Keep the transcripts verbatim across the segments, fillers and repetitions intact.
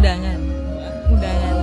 undangan. Undangan.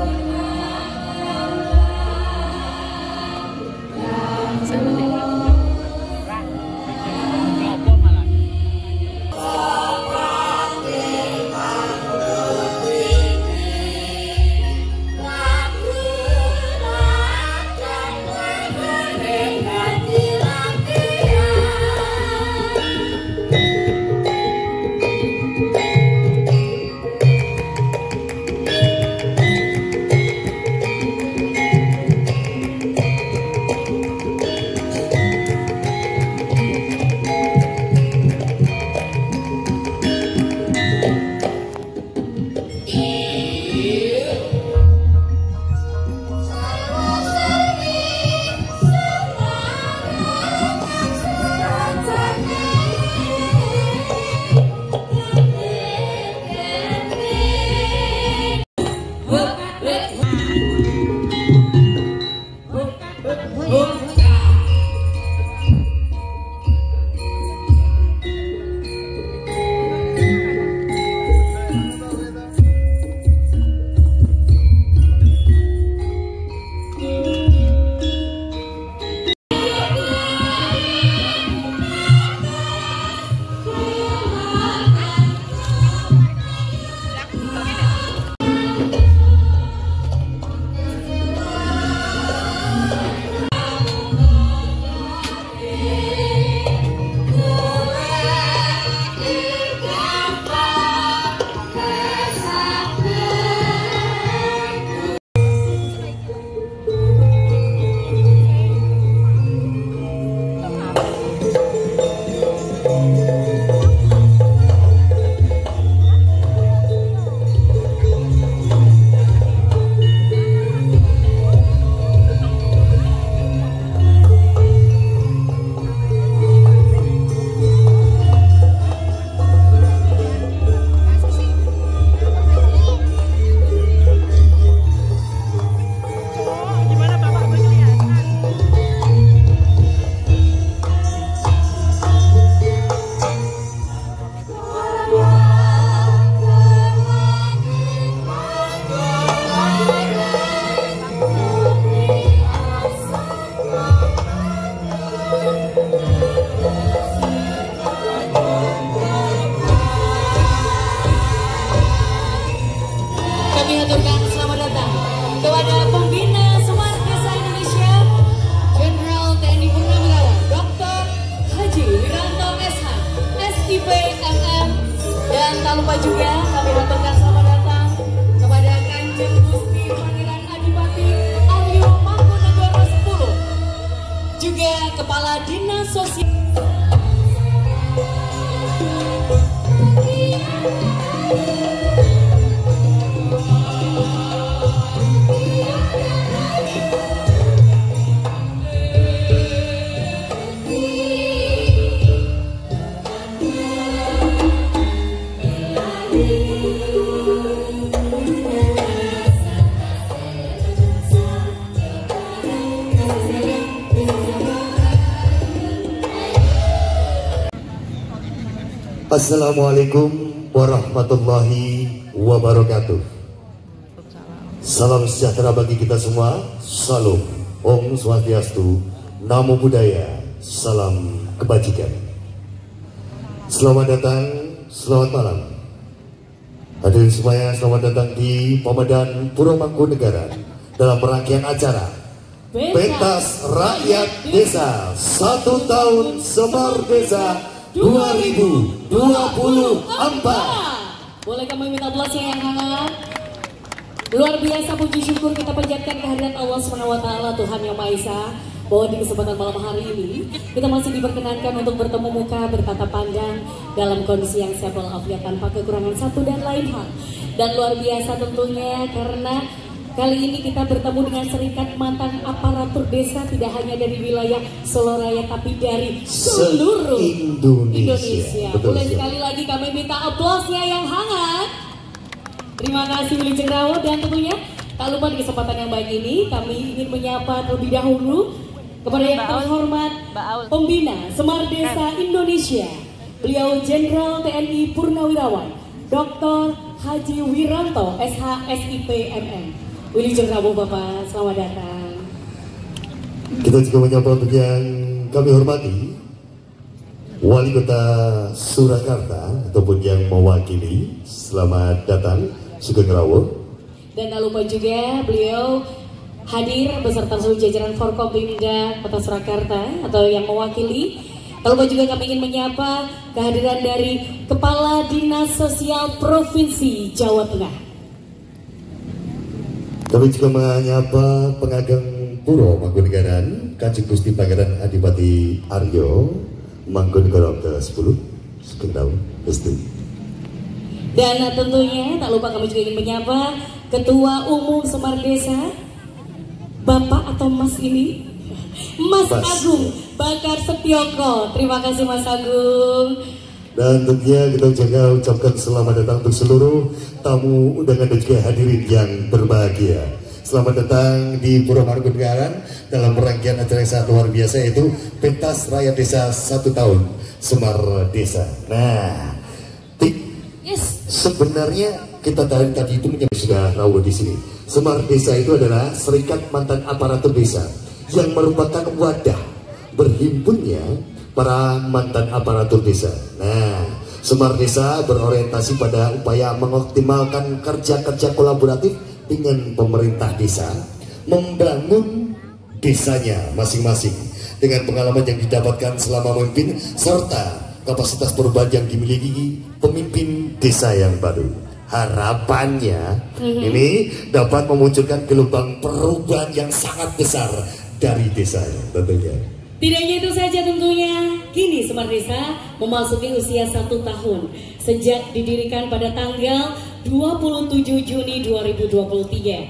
Juga kami aturkan selamat datang kepada Kanjeng Gusti Pangeran Adipati Aryo Mangkunegoro sepuluh, juga Kepala Dinas Sosial. Assalamualaikum warahmatullahi wabarakatuh. Salam sejahtera bagi kita semua. Salam Om Swastiastu, Namo Buddhaya, salam kebajikan. Selamat datang, selamat malam. Hadirin semuanya, selamat datang di Pemedan Puro Mangkunegara dalam rangkaian acara Pentas Rakyat Desa satu tahun Semar Desa dua ribu dua puluh empat. Boleh kami minta belasnya yang hangat. Luar biasa puji syukur kita panjatkan kehadirat Allah subhanahu wa taala, Tuhan Yang Maha Esa, bahwa di kesempatan malam hari ini kita masih diperkenankan untuk bertemu muka, bertatap pandang dalam kondisi yang sehat walafiat tanpa kekurangan satu dan lain hal. Dan luar biasa tentunya karena kali ini kita bertemu dengan serikat mantan aparatur desa, tidak hanya dari wilayah Solo Raya tapi dari seluruh Indonesia. Indonesia. Betul, Boleh siap. sekali lagi kami minta aplausnya yang hangat. Terima kasih Willy Cengrawo, dan tentunya tak lupa di kesempatan yang baik ini kami ingin menyapa terlebih dahulu kepada yang terhormat Pembina Semar Desa Indonesia, beliau Jenderal T N I Purnawirawan Doktor Haji Wiranto, S H S I P M M. Wilujeng Rawuh Bapak, selamat datang. Kita juga menyapa untuk yang kami hormati Wali Kota Surakarta ataupun yang mewakili, selamat datang, Sugeng Rawuh. Dan tak lupa juga beliau hadir beserta seluruh jajaran Forkopimda Kota Surakarta atau yang mewakili. Tak lupa juga kami ingin menyapa kehadiran dari Kepala Dinas Sosial Provinsi Jawa Tengah. Kami juga menyapa Pengageng Puro Mangkunegaran, Kanjeng Gusti Pangeran Adipati Aryo Mangkunegaran ke sepuluh, Sugeng Rawuh Restu. Dan tentunya tak lupa kami juga ingin menyapa Ketua Umum Semar Desa, Bapak atau Mas ini, Mas, Mas Agung Bakar Setioko. Terima kasih Mas Agung. Dan tentunya kita juga ucapkan selamat datang untuk seluruh tamu undangan dan juga hadirin yang berbahagia. Selamat datang di Puro Mangkunegaran dalam rangkaian acara yang sangat luar biasa, yaitu Pentas Rakyat Desa satu tahun Semar Desa. Nah, yes. Sebenarnya kita tadi tadi itu menjadi sudah rawuh di sini. Semar Desa itu adalah serikat mantan aparatur desa yang merupakan wadah berhimpunnya para mantan aparatur desa. Nah, Semar Desa berorientasi pada upaya mengoptimalkan kerja-kerja kolaboratif dengan pemerintah desa, membangun desanya masing-masing dengan pengalaman yang didapatkan selama memimpin serta kapasitas perubahan yang dimiliki pemimpin desa yang baru. Harapannya mm-hmm. ini dapat memunculkan gelombang perubahan yang sangat besar dari desanya tentunya. Tidak hanya itu saja tentunya, kini Semar Desa memasuki usia satu tahun sejak didirikan pada tanggal dua puluh tujuh Juni dua ribu dua puluh tiga.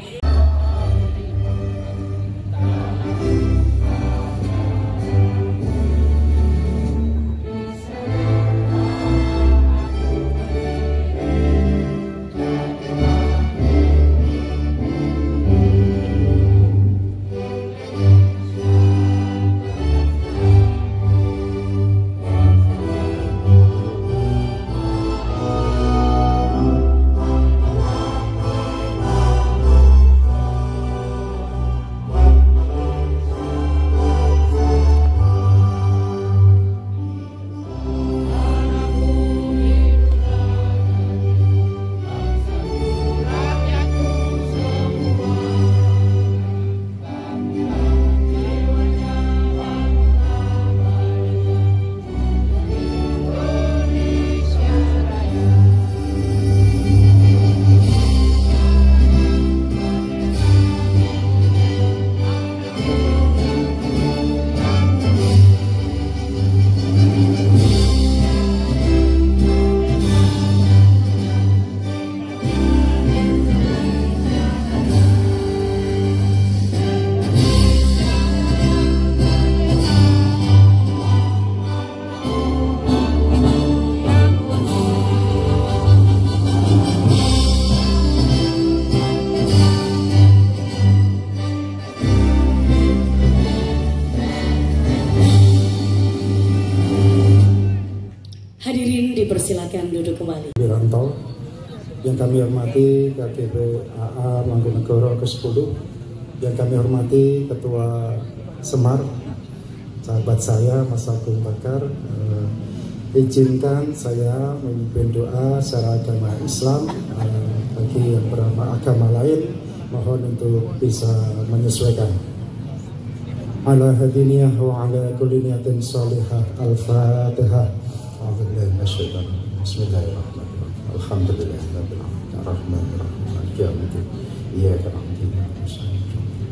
Silakan duduk kembali. Wiranto, yang kami hormati K T P A A Mangkunegaran ke sepuluh, yang kami hormati Ketua Semar, sahabat saya Mas Agung Bakar, eh, izinkan saya memimpin doa secara agama Islam. eh, bagi yang beragama lain mohon untuk bisa menyesuaikan. Ala hadiniyah wa ala kulli niyatin salihah. Al-Fatihah. Bismillahirrahmanirrahim. Alhamdulillah rabbil alamin. Arrahmanir rahim. Maliki yaumiddin. Iyyaka na'budu wa iyyaka nasta'in.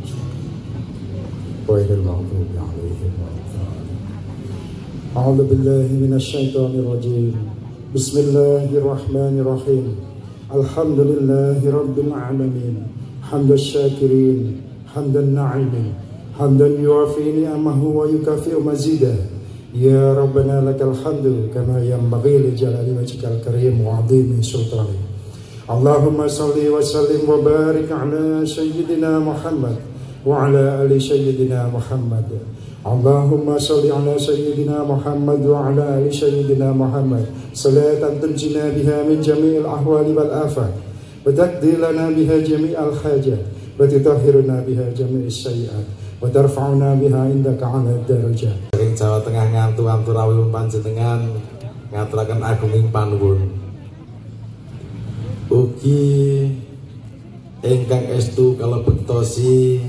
Ghairil maghdubi 'alaihim waladdallin. A'udzu billahi minasy syaithanir rajim. Bismillahirrahmanirrahim. Alhamdulillahi rabbil alamin. Hamdasy syakirin, hamdan na'imin, hamdan yuwafi ni'amahu wa yukafi'u mazidah. Ya Rabbana lakal hamdu kama yanbaghi li jalali wajhikal karim wa 'azimi sultani. Allahumma salli wa sallim wa barik ala sayyidina Muhammad wa ala ali sayyidina Muhammad Allahumma salli ala sayyidina Muhammad wa ala ali sayyidina Muhammad salatan tunjina biha min jami'il ahwali wal afat wa taqdi lana biha jami'al hajat wa tutahhiruna biha jami'is sayyi'at wa tarfa'una biha indaka 'ala darajat. Sering Jawa Tengah ngantu anturawi panjenengan ngaturaken agunging panuwun. Ugi ingkang estu kalebektosi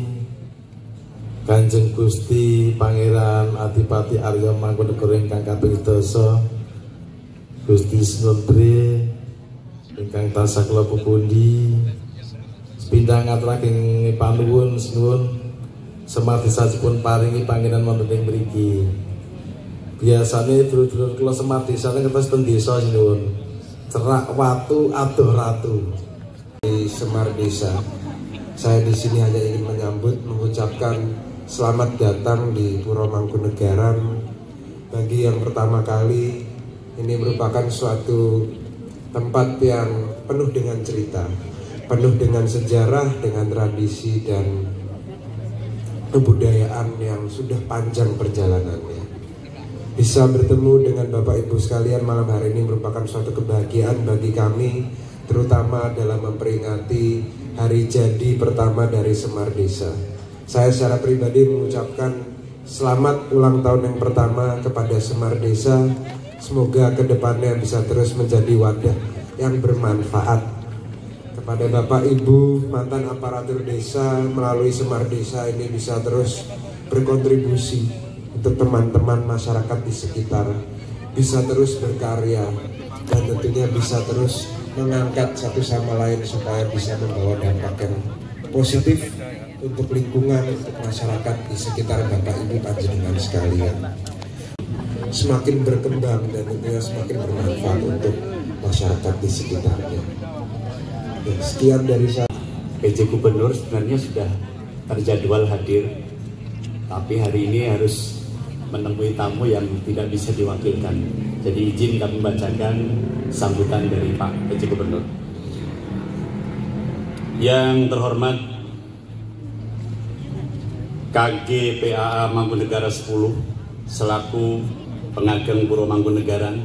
Kanjeng Gusti Pangeran Adipati Arya Mangkunegara ingkang kaping sedasa, Gusti Snodre ingkang tansah kula pupundi, sepindhah ngaturaken panuwun sinuwun Semar Desa dipun paringi pangeran wonten ing mriki. Biasane dulur-dulur kula Semar Desa ngertos ten desa sinuwun. Cerak watu adoh ratu. Di Semar Desa. Saya di sini hanya ingin menyambut, mengucapkan selamat datang di Puro Mangkunegaran. Bagi yang pertama kali, ini merupakan suatu tempat yang penuh dengan cerita, penuh dengan sejarah, dengan tradisi dan kebudayaan yang sudah panjang perjalanannya. Bisa bertemu dengan Bapak Ibu sekalian malam hari ini merupakan suatu kebahagiaan bagi kami, terutama dalam memperingati hari jadi pertama dari Semar Desa. Saya secara pribadi mengucapkan selamat ulang tahun yang pertama kepada Semar Desa. Semoga kedepannya bisa terus menjadi wadah yang bermanfaat kepada Bapak Ibu mantan aparatur desa melalui Semar Desa ini bisa terus berkontribusi untuk teman-teman masyarakat di sekitar, bisa terus berkarya dan tentunya bisa terus mengangkat satu sama lain supaya bisa membawa dampak yang positif untuk lingkungan, untuk masyarakat di sekitar Bapak Ibu panjenengan sekalian. Semakin berkembang dan tentunya semakin bermanfaat untuk masyarakat di sekitarnya. Ya, sekian dari saya. P J Gubernur sebenarnya sudah terjadwal hadir, tapi hari ini harus menemui tamu yang tidak bisa diwakilkan. Jadi izin kami bacakan sambutan dari Pak P J Gubernur. Yang terhormat K G P A A Mangkunegara sepuluh selaku Pengageng Puro Mangkunegaran.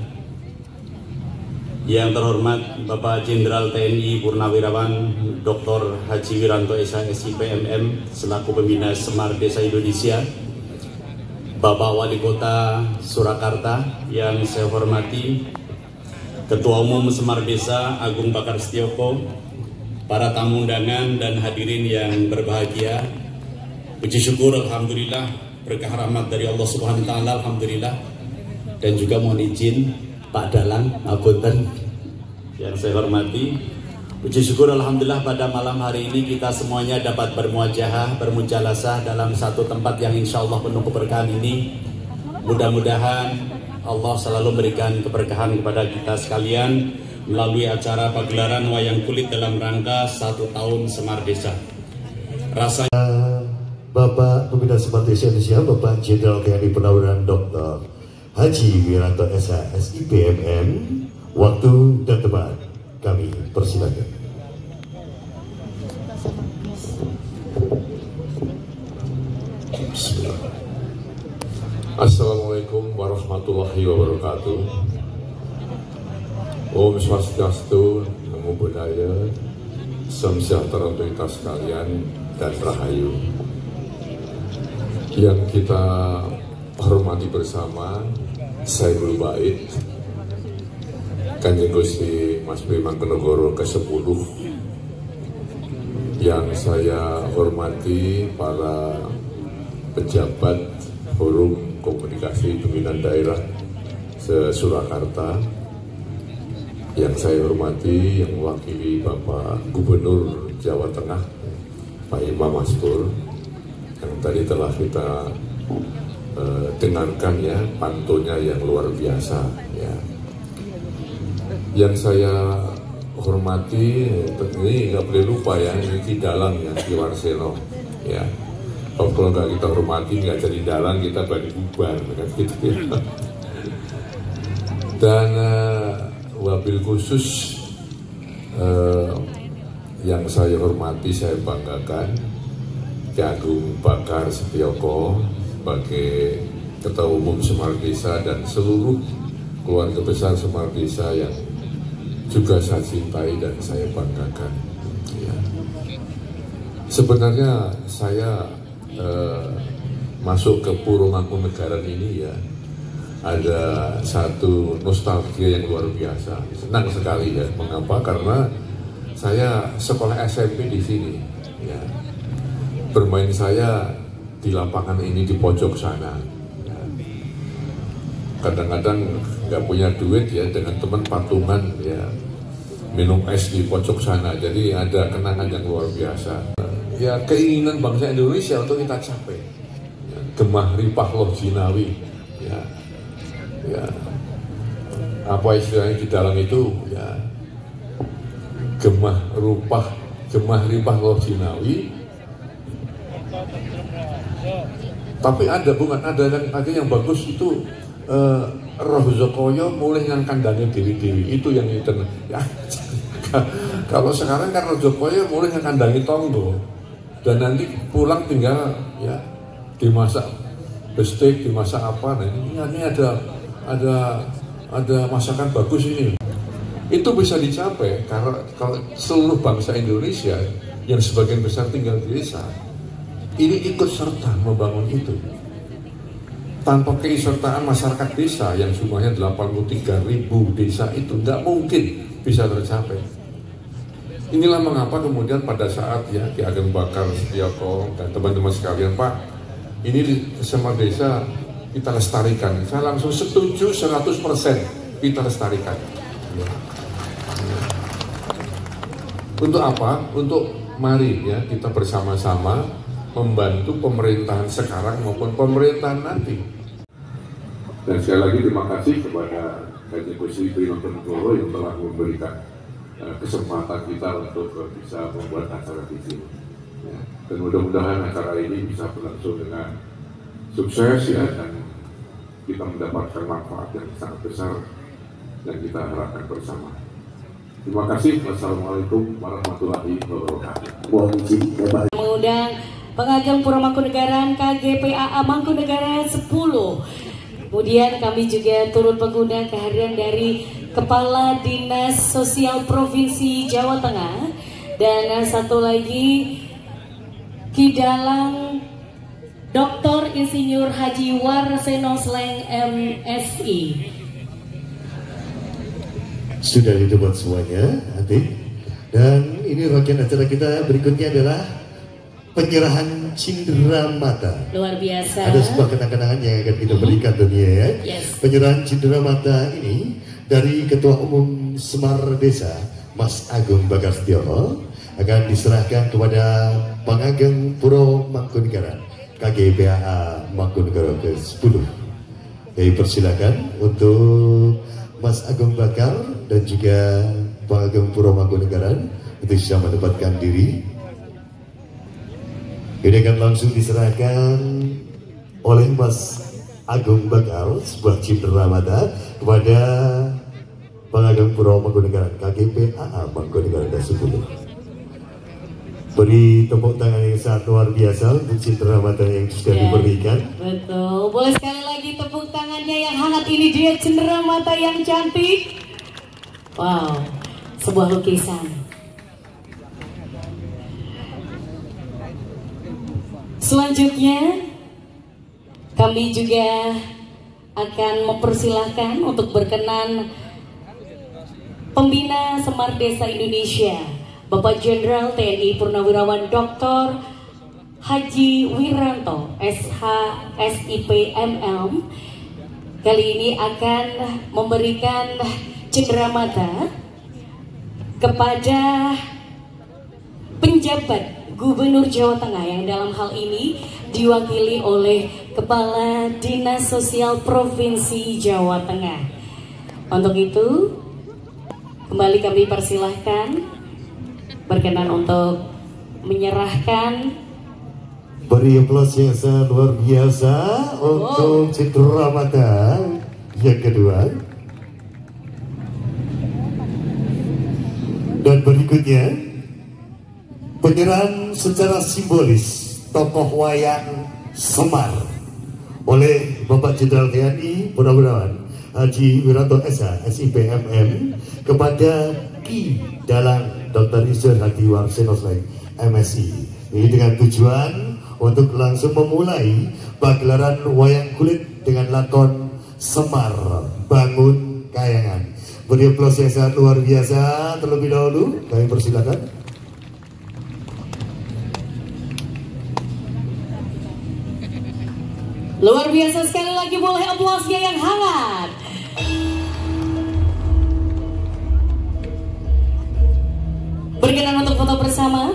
Yang terhormat Bapak Jenderal T N I Purnawirawan Doktor Haji Wiranto S H S I P M M selaku Pembina Semar Desa Indonesia. Bapak Wali Kota Surakarta yang saya hormati, Ketua Umum Semar Desa Agung Bakar Setioko, para tamu undangan dan hadirin yang berbahagia. Puji syukur alhamdulillah, berkah rahmat dari Allah Subhanahu wa taala alhamdulillah. Dan juga mohon izin Pak Dalang Ngapunten yang saya hormati. Puji syukur alhamdulillah pada malam hari ini kita semuanya dapat bermuajahah, bermujalasah dalam satu tempat yang insya Allah penuh keberkahan ini. Mudah-mudahan Allah selalu memberikan keberkahan kepada kita sekalian melalui acara pagelaran wayang kulit dalam rangka satu tahun Semar Desa. Rasanya Bapak Pembina Semar Desa Indonesia, Bapak Jenderal T N I Purnawirawan Doktor Haji Wiranto S H S I P M M, waktu dan tempat kami persilakan. Assalamualaikum warahmatullahi wabarakatuh. Om Swastiastu, Namo Buddhaya, Salam sejahtera untuk kita sekalian dan rahayu. Yang kita hormati bersama, Saiful Bait, Kanjeng Gusti Mas Pri Mangkunegara kesepuluh, yang saya hormati para pejabat Forum Komunikasi Pimpinan Daerah se-Surakarta, yang saya hormati yang mewakili Bapak Gubernur Jawa Tengah Pak Imam Mastur, yang tadi telah kita uh, dengarkan ya pantunnya yang luar biasa ya. Yang saya hormati ini nggak boleh lupa ya, ini Ki Dalang ya, Ki Warseno ya. Kalau nggak kita hormati nggak jadi dalang, kita bagi bubar kan gitu ya. Dan uh, wabil khusus uh, yang saya hormati, saya banggakan Ki Agung Bakar Setioko sebagai Ketua Umum Semar Desa dan seluruh keluarga besar Semar Desa yang juga saya cintai dan saya banggakan. Ya. Sebenarnya saya eh, masuk ke Puro Mangkunegaran ini ya ada satu nostalgia yang luar biasa. Senang sekali ya. Mengapa? Karena saya sekolah S M P di sini. Ya. Bermain saya di lapangan ini di pojok sana. Ya. Kadang-kadang nggak punya duit ya, dengan teman patungan ya minum es di pojok sana. Jadi ada kenangan yang luar biasa. Ya keinginan bangsa Indonesia untuk kita capai. Ya, gemah ripah loh jinawi. Ya, ya apa istilahnya di dalam itu ya gemah rupah gemah ripah loh jinawi. Tapi ada bukan ada yang ada yang bagus itu. Uh, roh Zokoyo mulai yang kandangnya dewi-dewi itu yang itu ya. Kalau sekarang kan roh Zokoyo mulai yang kandangnya tonggo dan nanti pulang tinggal ya dimasak bestek, dimasak apa. Nah ini, ini ada ada ada masakan bagus ini. Itu bisa dicapai karena kalau seluruh bangsa Indonesia yang sebagian besar tinggal di desa ini ikut serta membangun itu. Tanpa keikutsertaan masyarakat desa yang jumlahnya delapan puluh tiga ribu desa itu tidak mungkin bisa tercapai. Inilah mengapa kemudian pada saat ya Ki Ageng Bakar Setioko dan teman-teman sekalian, Pak, ini di Semar Desa kita lestarikan. Saya langsung setuju seratus persen kita lestarikan. Ya. Ya. Untuk apa? Untuk mari ya kita bersama-sama membantu pemerintahan sekarang maupun pemerintahan nanti. Dan sekali lagi terima kasih kepada Kanjeng Gusti Primantonegoro yang telah memberikan uh, kesempatan kita untuk uh, bisa membuat acara di sini. Ya. Dan mudah-mudahan acara ini bisa berlangsung dengan sukses ya, dan kita mendapatkan manfaat yang sangat besar yang kita harapkan bersama. Terima kasih. Wassalamualaikum warahmatullahi wabarakatuh. Mengundang Pengageng Puro Mangkunegaran K G P A A Mangkunegaran sepuluh. Kemudian kami juga turut mengundang kehadiran dari Kepala Dinas Sosial Provinsi Jawa Tengah dan satu lagi Ki Dalang Doktor Insinyur Haji Warseno Sleng M Si. Sudah dibuat semuanya, Adik. Dan ini rangkaian acara kita berikutnya adalah penyerahan cindera mata. Luar biasa. Ada sebuah kenang-kenangan yang akan kita berikan dunia ya. Yes. Penyerahan cindera mata ini dari Ketua Umum Semar Desa Mas Agung Bakar Setioko akan diserahkan kepada Pengageng Puro Mangkunegaran K G P A A Mangkunegaran ke sepuluh. Jadi persilakan untuk Mas Agung Bakar dan juga Pengageng Puro Mangkunegaran untuk bisa menempatkan diri. Ini akan langsung diserahkan oleh Mas Agung Bakar sebuah cindera mata kepada Pengageng Puro Mangkunegaran K G P A A Mangkunegaran ke sepuluh. Beri tepuk tangan yang sangat luar biasa untuk cindera mata yang sudah ya, diberikan. Betul, boleh sekali lagi tepuk tangannya yang hangat. Ini dia cindera mata yang cantik. Wow, sebuah lukisan. Selanjutnya kami juga akan mempersilahkan untuk berkenan Pembina Semar Desa Indonesia Bapak Jenderal T N I Purnawirawan Doktor Haji Wiranto S H S I P M M kali ini akan memberikan cindera mata kepada penjabat Gubernur Jawa Tengah yang dalam hal ini diwakili oleh Kepala Dinas Sosial Provinsi Jawa Tengah. Untuk itu kembali kami persilahkan berkenan untuk menyerahkan. Beri aplaus yang sangat luar biasa untuk cindera mata yang kedua. Dan berikutnya penyerahan secara simbolis tokoh wayang Semar oleh Bapak Jenderal T N I Purnawirawan Haji Wiranto S H S I P M M kepada Ki Dalang Doktor Yusuf Hadi Warseno M S I. Ini dengan tujuan untuk langsung memulai pagelaran wayang kulit dengan lakon Semar Bangun Kayangan. Beri aplaus yang sangat luar biasa terlebih dahulu. Kami persilakan. Luar biasa sekali lagi, boleh aplausnya yang hangat. Berkenan untuk foto bersama.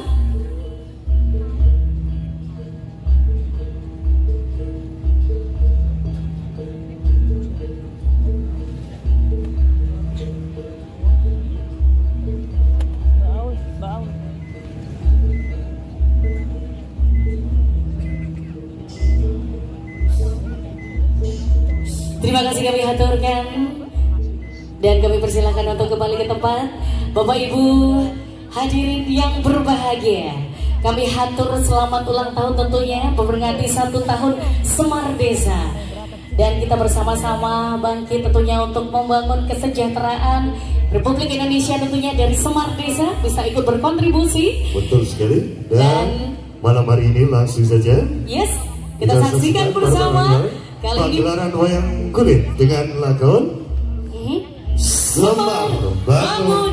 Terima kasih kami haturkan dan kami persilahkan untuk kembali ke tempat. Bapak Ibu hadirin yang berbahagia, kami hatur selamat ulang tahun tentunya memperingati satu tahun Semar Desa, dan kita bersama-sama bangkit tentunya untuk membangun kesejahteraan Republik Indonesia tentunya dari Semar Desa bisa ikut berkontribusi. Betul sekali. Dan, dan malam hari ini langsung saja yes kita, kita saksikan bersama kali ini pagelaran wayang kulit dengan lakon hmm? Semar Bangun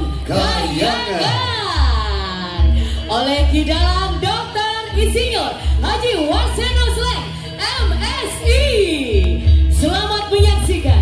Kayangan oleh Ki Dalang Doktor Insinyur Haji Warseno M S I. Selamat menyaksikan.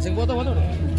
Sing foto-foto.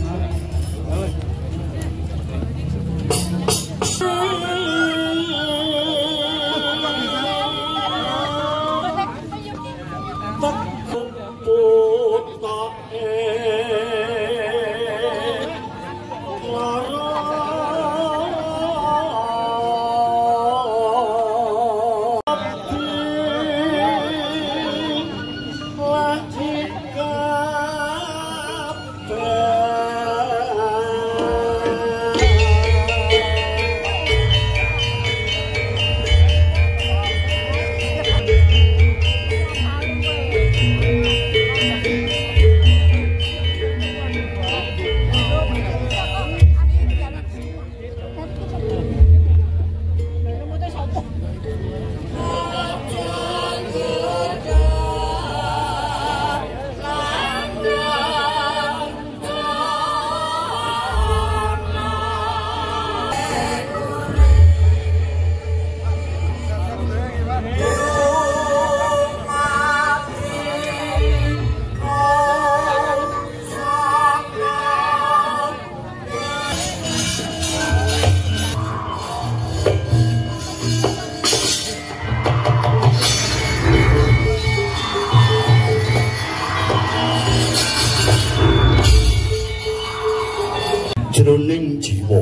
Jroning jiwa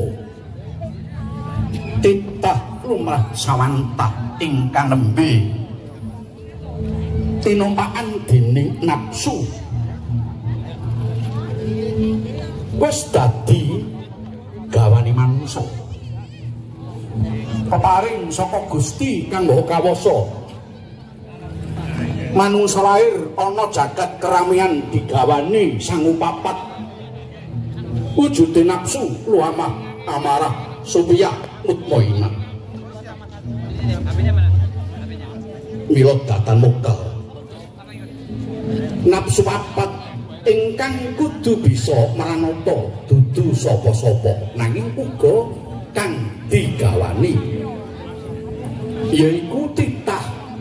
titah lumrah sawantah ingkang nembe tinompakan dening nafsu wis dadi gawane manungsa peparing saka Gusti kang Maha Kawasa manungsa lair ana jagat keramian digawani sangupapat wujude nafsu luamah amarah supiyah mutmainah mila datan mokal nafsu papat ingkang kudu bisa maranata dudu sapa-sapa nanging uga kang digawani yaiku titah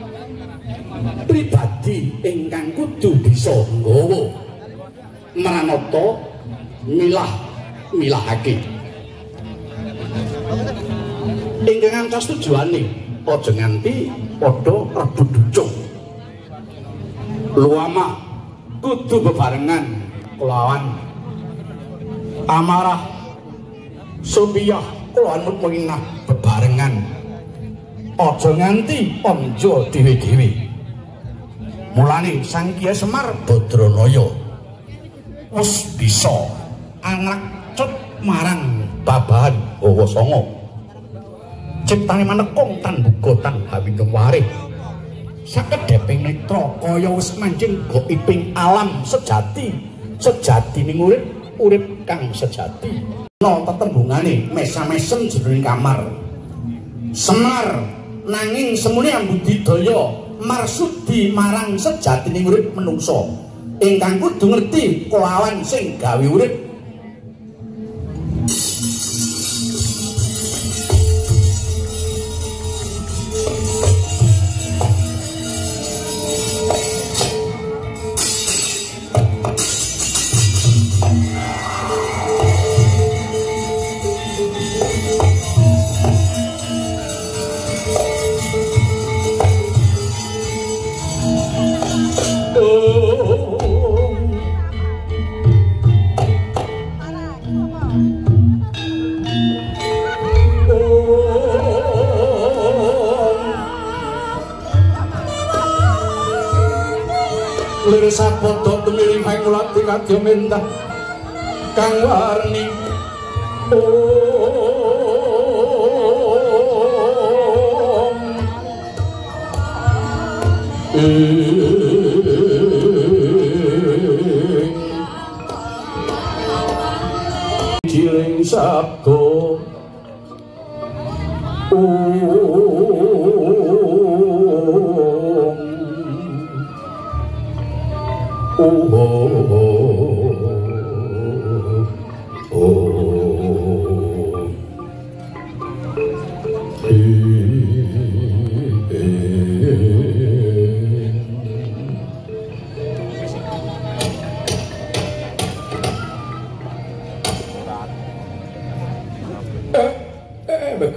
pribadi ingkang kudu bisa nggawa maranata milah milahake ingkang ancas tujuane aja nganti padha rebut ducung luamah kudu bebarengan kelawan amarah supiyah kelawan mutmainah bebarengan aja nganti anja dhewe-dhewe mulane Sang Kyai Semar Badranaya wis bisa anglacut marang babahan Hawa Sanga ciptane manekung tan buka tan hawinung warih sakedheping netra kaya wis mancing gaibing alam sejati sejatining urip urip kang sejati ana tetembungane mesa-mesen jroning kamar Semar nanging semune ambudidaya marsudi marang sejatining urip menungsa ingkang kudu ngerti kelawan sing gawe urip lir sapodo tumiring mulati kadya mentah kang warni Jiling sabdo Oh, oh, oh, oh, oh. Eh, eh.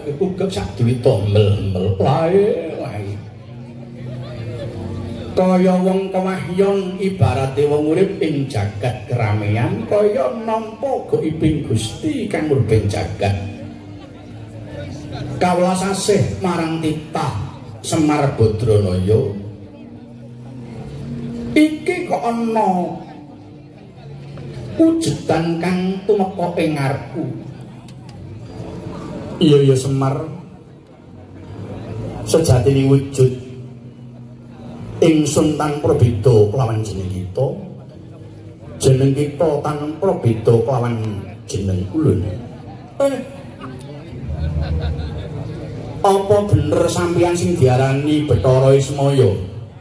kugek sak duwe tombel-mel lae wae. Kaya wong kewahyon ibarate wong urip ing jagat keramaian kaya nampa gaibing Gusti kang murbeng jagat. Kawula sasih marang titah Semar Badranaya. Iki kok ana wujudan kang tumeka ing ngarepku. Iya ya Semar. Sejatine wujud ingsun tanpa beda kelawan jeneng kita. Jeneng kita tanpa beda kelawan jeneng ulun. Eh. Apa bener sampeyan sing diarani Bathara Ismaya?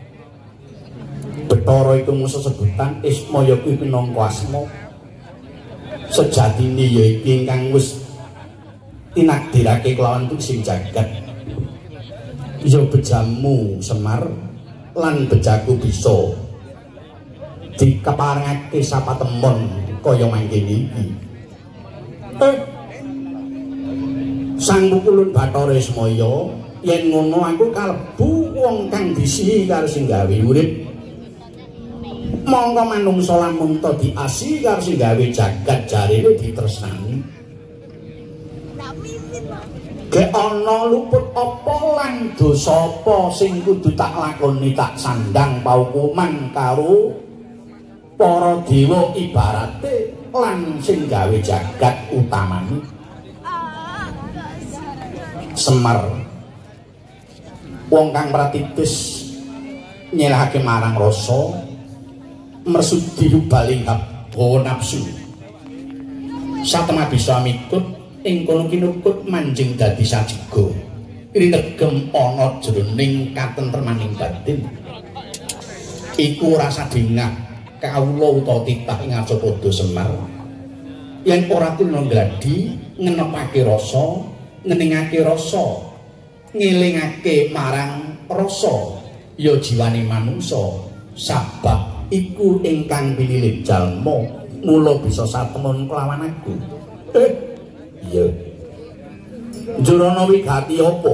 Bathara iku mung sesebutan, Ismaya kuwi pinangka asma. Sejatine ya iki ingkang wis tinakdirake kelawan sing jagat. Ya bejamu Semar lan bejaku bisa dikeparengake sapatemon kaya mangkene iki. Eh, Sang Pukulun Bathara Ismaya, yen ngono aku kalebu wong kang disihi karo sing gawe urip. Monggo manungsa lamun ta diasihi karo sing gawe jagat jarine ditresnani. Gek ana luput apa lan dosa apa sing kudu tak lakoni tak sandang paukuman karo para dewa ibarate lan sing gawe jagat utamane. Semar wong kang pratitis nyelahake marang rasa mersudi baling hawa nafsu satema bisa mikut ing kono kinukut manjing dadi sajega rinegem ana jroning katentremaning batin iku rasa dingah kawula utawa titah ing Ajapada Semar yen ora tuna gladi ngenepake rasa ngeningake rasa ngelingake marang rasa ya jiwane manungsa sabab iku ingkang pinilih jalma mula bisa satemon kelawan aku. Eh iya Jurana wigati apa?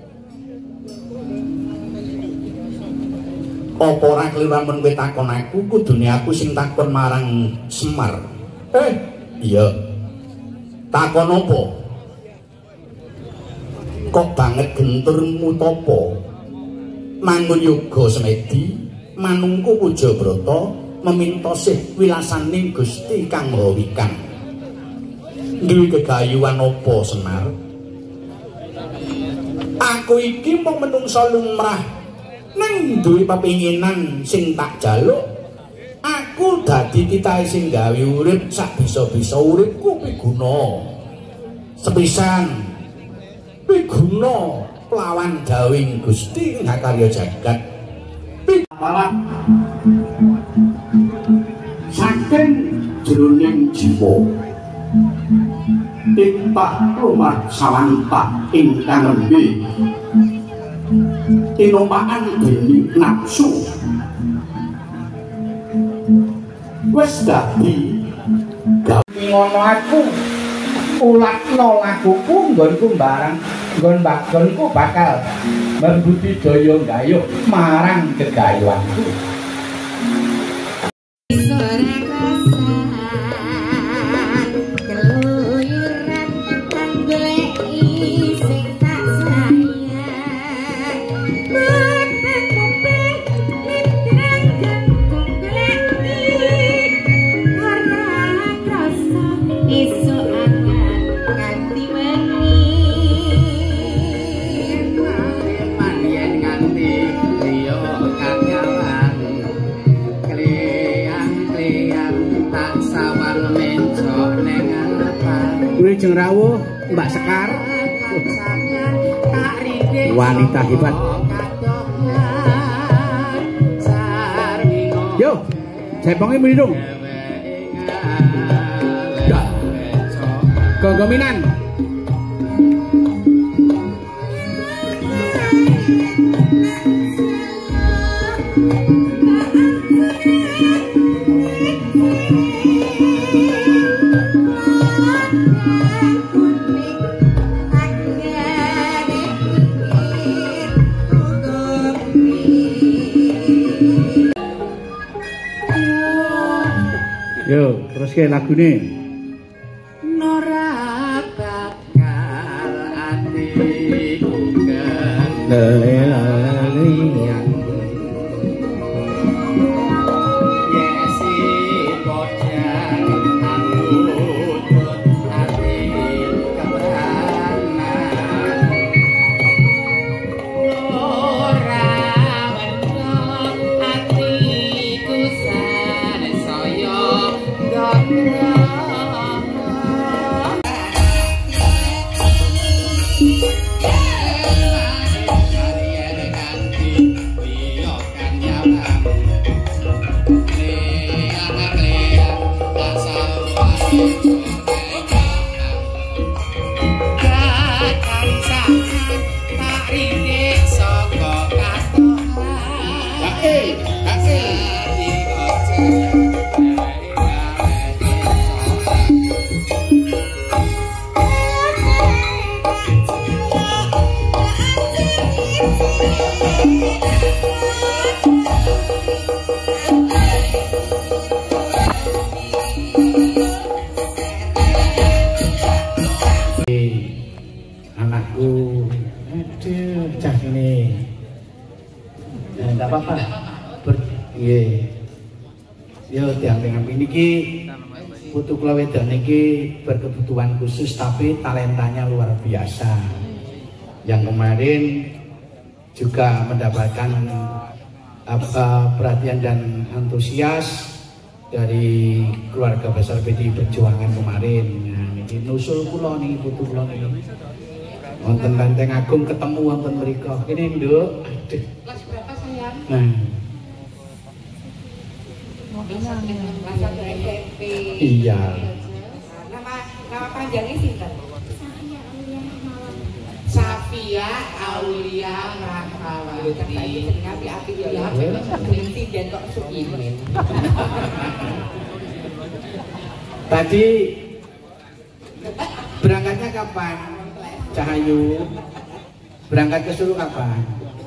Apa ora kliru men kowe takon aku kudune aku sing takon marang Semar. Eh iya takon apa? Kok banget genturmu topo mangun yoga semedi manungku Pujabrata meminta sih wilasaning Gusti kang maha wikang duwe gegayuhan apa Semar? Aku iki mung menungsa lumrah nang duwe pepinginan sing tak jaluk aku dadi titahe sing gawe urip sak bisa-bisa uripku piguna sepisan piguna lawan dawing Gusti ing karya jagat pipalah saking jroning jiwa titah rumah sawanta ingkang nembe tinompakan dening nafsu wis dadi ngono aku ulatno lakuku nggonku barang nggon nggonku bakal membudidaya gayuh marang gegayuhanku. Jeng rawuh Mbak Sekar wanita hebat. Yo jepongnya melindung Gogominan Yo, terus ke lagu nih. Nora bakal atiku Lelelali yang yesi bodang angkutut ati kebranan Nora wedok atiku sanesaya gondrong anakku, aduh, cah ini, tidak apa-apa, ber, iya, yo tiang dengan ini ki, putu kelawedan ini berkebutuhan khusus tapi talentanya luar biasa. Yang kemarin juga mendapatkan apa, perhatian dan antusias dari keluarga besar P D I Perjuangan kemarin. Nah, ini nusul kula nih putu kula nih. Wonten Lenteng Agung ketemu wonten mriku. Kene, Nduk. Aduh. Kelas berapa sayang? Nah. Kelas S M P. Iya. Nama nama panjangnya sinten? Safia Aulia Rahmawati. Api-api ya. Presiden kok Sukimin. Tadi berangkatnya kapan? Cahayu berangkat ke Solo kapan?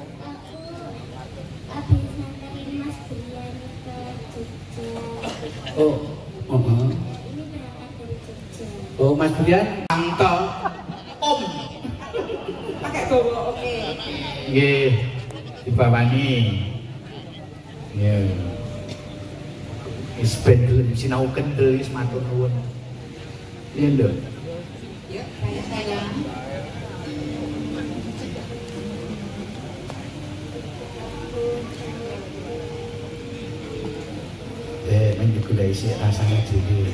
Habis nganterin Mas Brian ke Jogja. Oh, oh, oh. Ini berangkat dari Jogja. Oh, Mas Brian, Angto, Om. Pakai gowo oke. Nggih, dibawani. Ya. Wis ben gelem sinau kendel wis matur nuwun. Iya, Nduk. Yuk, saya sayang. Eh, men digulai sih rasanya dhewe.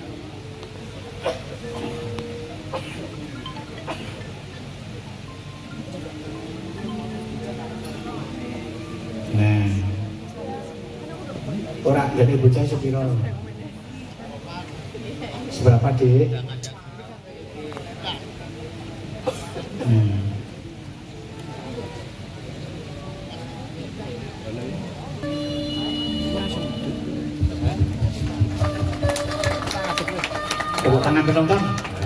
Nah, ora jadi bocah sepiro? Seberapa, Dik? Hmm. Tepuk tangan penonton.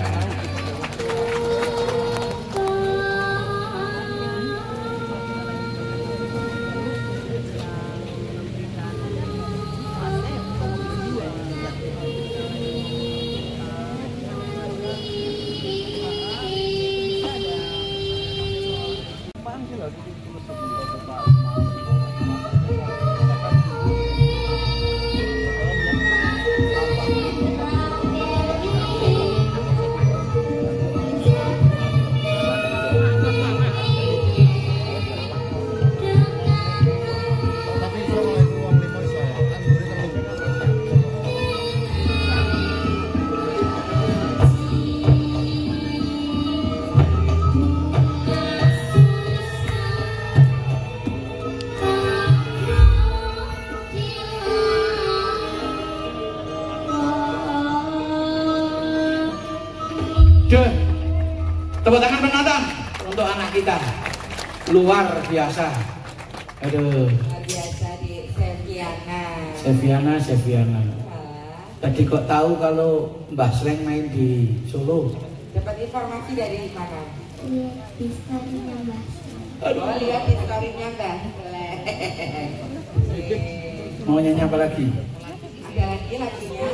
Duh, tepuk tangan penonton untuk anak kita, luar biasa. Aduh, Luar biasa di Seviana. Seviana, Seviana. Tadi kok tahu kalau Mbah Sleng main di Solo? Dapat informasi dari mana? Iya, di story-nya Mbak. Oh, lihat di story-nya Mbak Sleng. Mau nyanyi apa lagi? Dani lagunya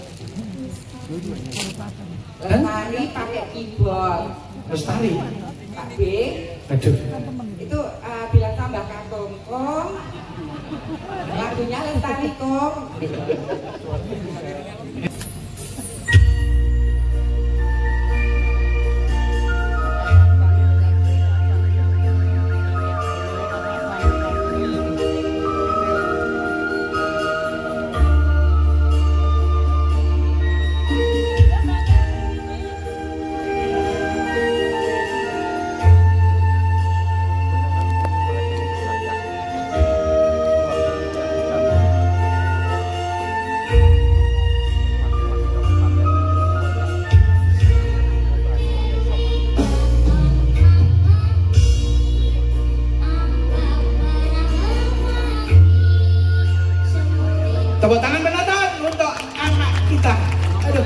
Lestari pakai keyboard. Lestari Pak B aduh itu uh, bilang tambah kantong kong lagunya Lestari kong. Tepuk tangan penonton untuk anak kita. Aduh.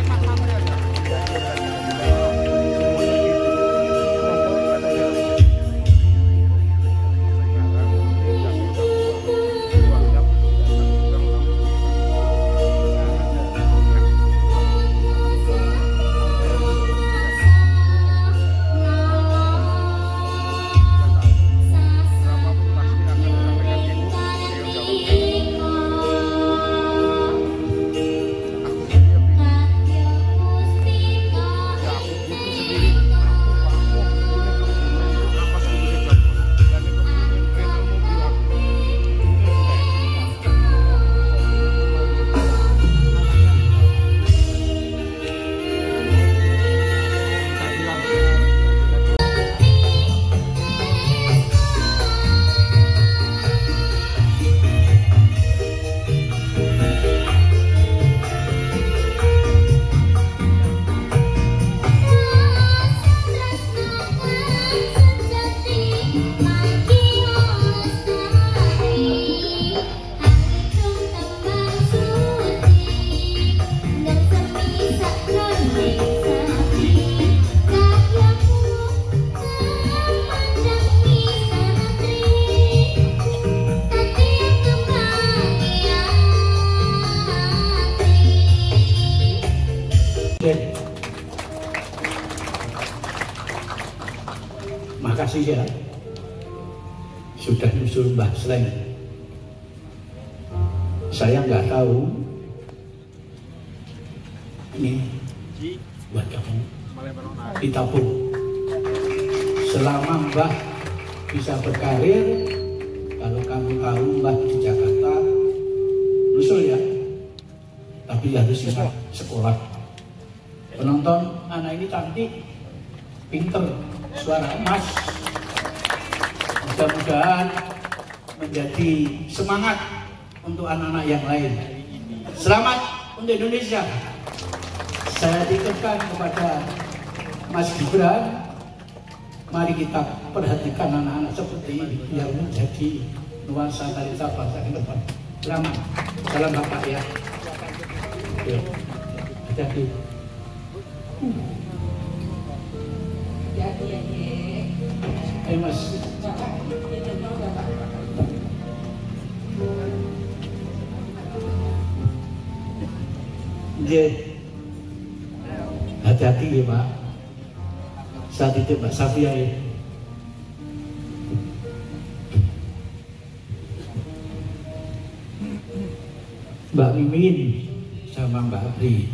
Makasih ya sudah nyusul Mbah Sleng. Saya nggak tahu ini buat kamu ditabung. Selama Mbah bisa berkarir, kalau kamu tahu Mbah di Jakarta, nyusul ya. Tapi harus ingat sekolah. Penonton, anak ini cantik, pinter, suara emas. Mudah-mudahan menjadi semangat untuk anak-anak yang lain. Selamat untuk Indonesia. Saya titipkan kepada Mas Gibran, mari kita perhatikan anak-anak seperti ini yang menjadi nuansa talenta bangsa ke depan. Selamat, salam Bapak ya. Hati-hati. Jadi ya, Ayo Mas. Nggih. Hati-hati ya Pak. Saat itu Mbak Safia ya. Mbak Mimin sama Mbak Abri.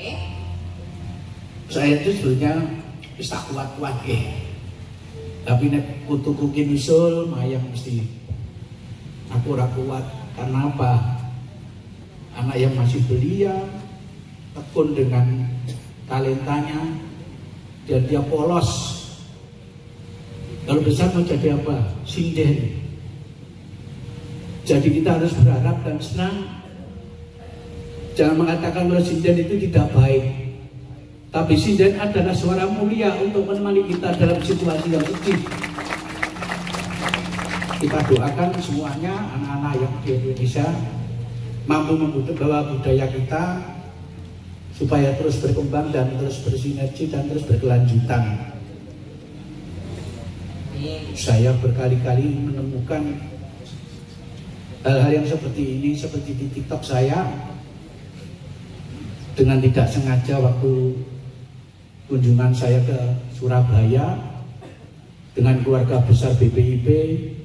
Saya itu sebetulnya bisa kuat-kuat ya. Tapi nek putuku ki misul mayang mesti aku ora kuat. Karena apa? Anak yang masih belia, tekun dengan talentanya, dan dia polos. Kalau besar mau jadi apa? Sinden. Jadi kita harus berharap dan senang. Jangan mengatakan bahwa sinden itu tidak baik. Tapi sinden adalah suara mulia untuk menemani kita dalam situasi yang sedih. Kita doakan semuanya anak-anak yang di Indonesia mampu membawa budaya kita supaya terus berkembang dan terus bersinergi dan terus berkelanjutan. Saya berkali-kali menemukan hal-hal yang seperti ini, seperti di TikTok saya, dengan tidak sengaja waktu kunjungan saya ke Surabaya dengan keluarga besar B P I B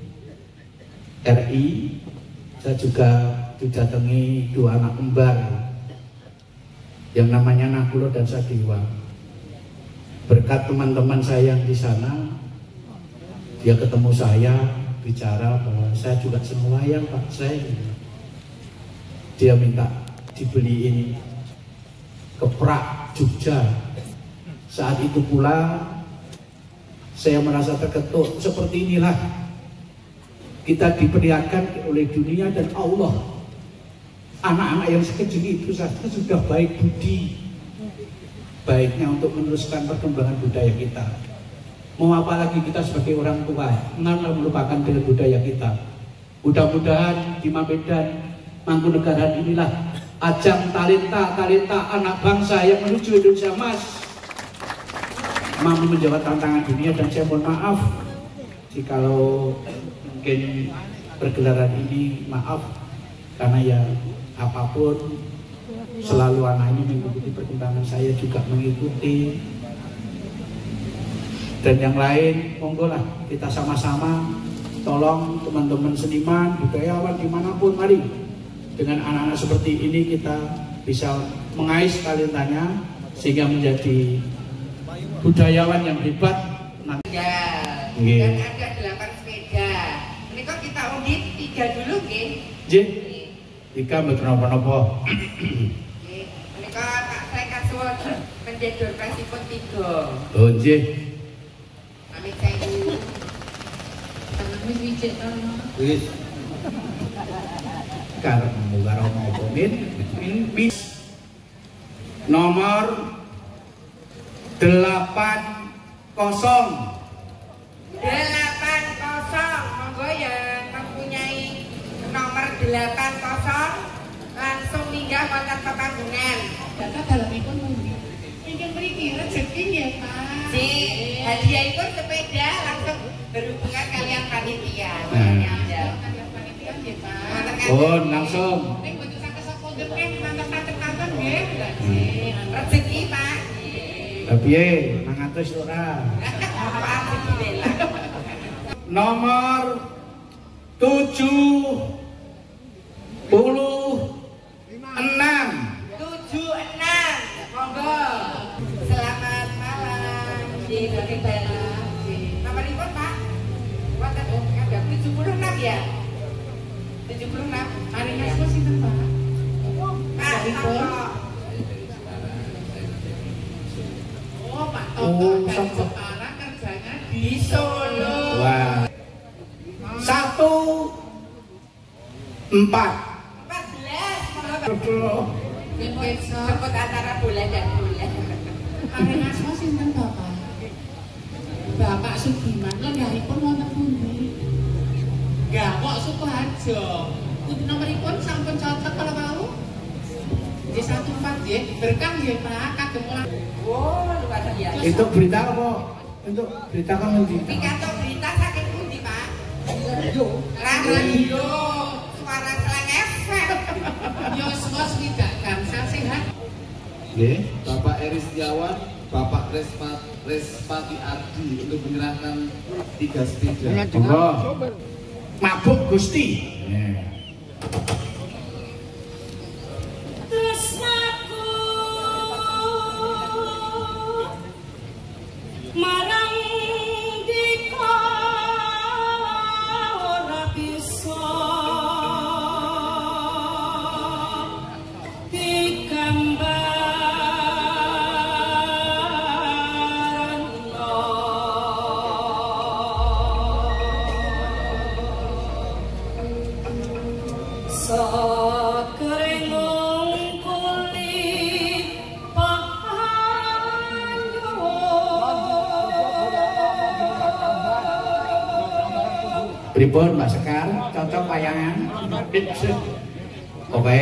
R I, saya juga didatangi dua anak kembar yang namanya Nakulo dan Sadiwa. Berkat teman-teman saya yang di sana, dia ketemu saya, bicara bahwa saya juga seneng wayang Pak, saya. Dia minta dibeliin keprak Jogja. Saat itu pula saya merasa terketuk, seperti inilah kita diperlihatkan oleh dunia dan Allah. Anak-anak yang sekecil itu saja sudah baik budi, baiknya untuk meneruskan perkembangan budaya kita. Mau apa lagi kita sebagai orang tua, mengapa melupakan dengan budaya kita? Mudah-mudahan di Medan, Mangkunegaran inilah ajang talenta-talenta anak bangsa yang menuju Indonesia Emas, mampu menjawab tantangan dunia. Dan saya mohon maaf jikalau mungkin pergelaran ini, maaf karena ya apapun selalu anak ini mengikuti perkembangan, saya juga mengikuti. Dan yang lain, monggo lah kita sama-sama tolong teman-teman seniman, budayawan dimanapun, mari dengan anak-anak seperti ini kita bisa mengais talentanya sehingga menjadi budayawan yang hebat. Ya, Nggih. dan ada delapan sepeda. Ini kok kita undit tiga dulu, nggih? Nggih. Tiga mboten napa-napa. Nggih. Ini kok Pak saya kasuwun pendedor presipun tiga. Oh nggih. Amit sewu. Wis wijik to. Wis. Karepmu karo apa min? Min nomor delapan kosong. delapan kosong, monggo yang mempunyai nomor delapan kosong langsung minggah wonten pepanggungan. Bapak dalemipun pundi? Ingkang mriki rezeki nggih, Pak. Si hadiahipun sepeda langsung berhubungan kalian panitia. Ya. Kalian panitia nggih, Pak. Oh, langsung. Ning mboten saged sepondhek mantep-mantep nggih. Rezeki, Pak. Lah piye? enam ratus ora. Nomor tujuh puluh enam. tujuh enam. Monggo. Selamat malam. Nggih, Kakek Bala. Nomoripun, Pak? Wonten ada tujuh puluh enam ya? tujuh puluh enam. Hari Mas sinten, Pak? Pak, Toto. Oh, Pak Oh, Toto dari Toto. Jepara kerjanya di Di Solo. Wah. Satu empat. empat belas. Monggo. Besok Sebut antara bulan dan bulan. Hari Mas sinten, Bapak? Bapak Sugiman lenggahipun wonten pundi? Gawok Sukoharjo. Nomoripun sampun cocok kalau mau? Di satu empat nggih. Berkah nggih, Pak. Kagem ulang. Oh, luar biasa. Itu berita apa? Untuk berita kamu di. Pidato berita saking pundi, Pak? Radio. Radio. Suara Slang F M. Yos-yos tidak gansal sehat. Nggih. Bapak Eri Setiawan, Bapak Respat, Respati Ardi untuk menyerahkan tiga sepeda. Monggo. Mabuk Gusti. Tresnaku marang dika ora bisa digambarno sakrengung kulit pahanyo. Pripun Mbak Sekar? Cocok wayangan? Oke.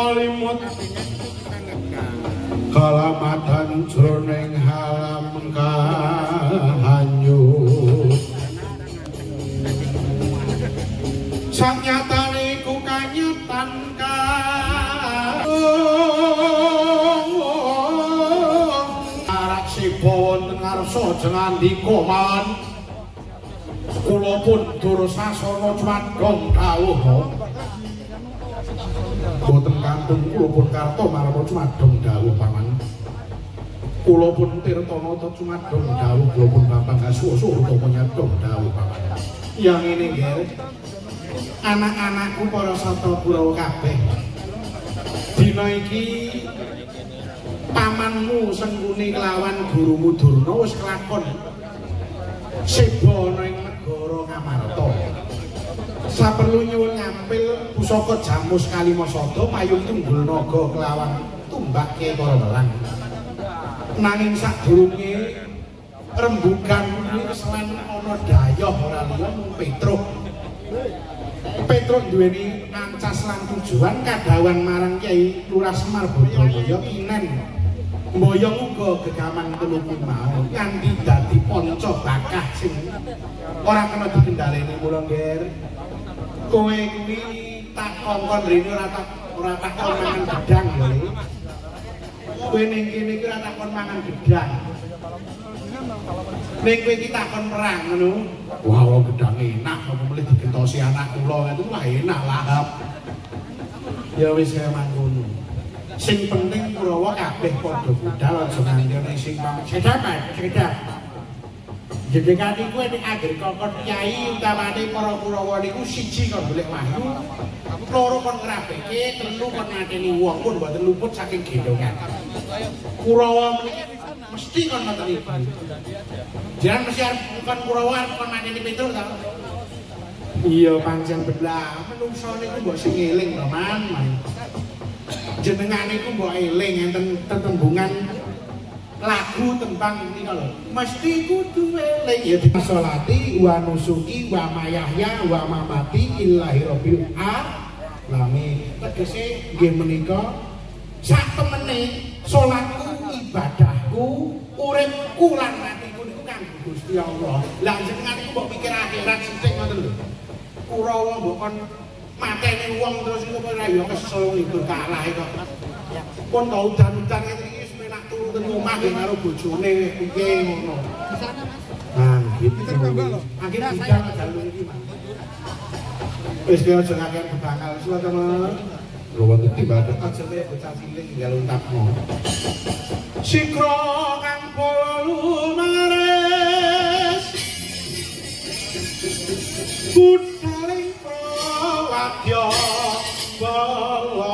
kalimut kalamatan jroning halam kahanyut sanyatane iku kanyatan wonten ngarsa jengandika man kula pun Dursasana cumadhong dawuh boten kantun kula pun karta marapa cumadhong dawuh paman kula pun Tirtanata cumadhong dawuh kula pun Bambang Gaswasa nyadhong dawuh paman yang ini nggih anak-anakku para sata Kurawa kabeh dina iki pamanmu Sengkuni kelawan gurumu Durna wis kelakon seba ana ing negara Ngamarta saperlu nyuwun ngampil pusaka Jamus Kalimasada payung tunggul naga kelawan tumbake para welang nanging sadurunge rembugan kuwi keselan ana dayoh ora liya mung Petruk Petruk duweni ancas lan tujuan kadhawan marang Kyai Lurah Semar Bodroboyo kinen mboyong uga gegaman telukun mau nganti dadi panca bakah sing ora kena dikendhaleni mula ngger kowe kuwi tak kongkon rene ora tak ora tak kon mangan gedang ya kowe ning kene iki ora tak kon mangan gedang ning kowe iki takon perang ngono wah gedang enak apa mlih digentosi anak kula itu lah enak lahap ya wis kaya mangkono sing penting Kurawa kabeh padha budal aja nganti sing sekedap sekedap jenengan niku nek ager kokon kyai utamane para Kurawa niku siji kok golek wahyu loro kon ngrapike telu kon mateni wong pun mboten luput saking gendongan Kurawa mriki mesti kon mateni jangan mesti kon Kurawa kon mateni Petruk ta iya pancen belah menungso niku mbok sing eling to man jenengan iku mbok eling enten tetembungan lagu tembang ini lho mesti kudu eling ya disolati wa nusuki wa mayahya wa mamati illahi rabbil alamin tegese nggih menika sak temene salatku ibadahku uripku lan matiku niku kanggo Gusti Allah lah jenengan iku mbok pikir akhirat sithik ngoten lho Kurawa mbok kon mateni wong terus iku ora ya kesel iku kalah kok. Pun tau udan-udan ngene iki wis penak turu ten omah karo bojone piye ngono. Nah, gitu lho. Akhire bidang dalu iki, Mas. Wis kaya aja ngakeh bakal suwe to, Mas. Lho wonten timbang aja bocah cilik tinggal untapmu. Sikra kang polumares. Budhaling prawadya bala.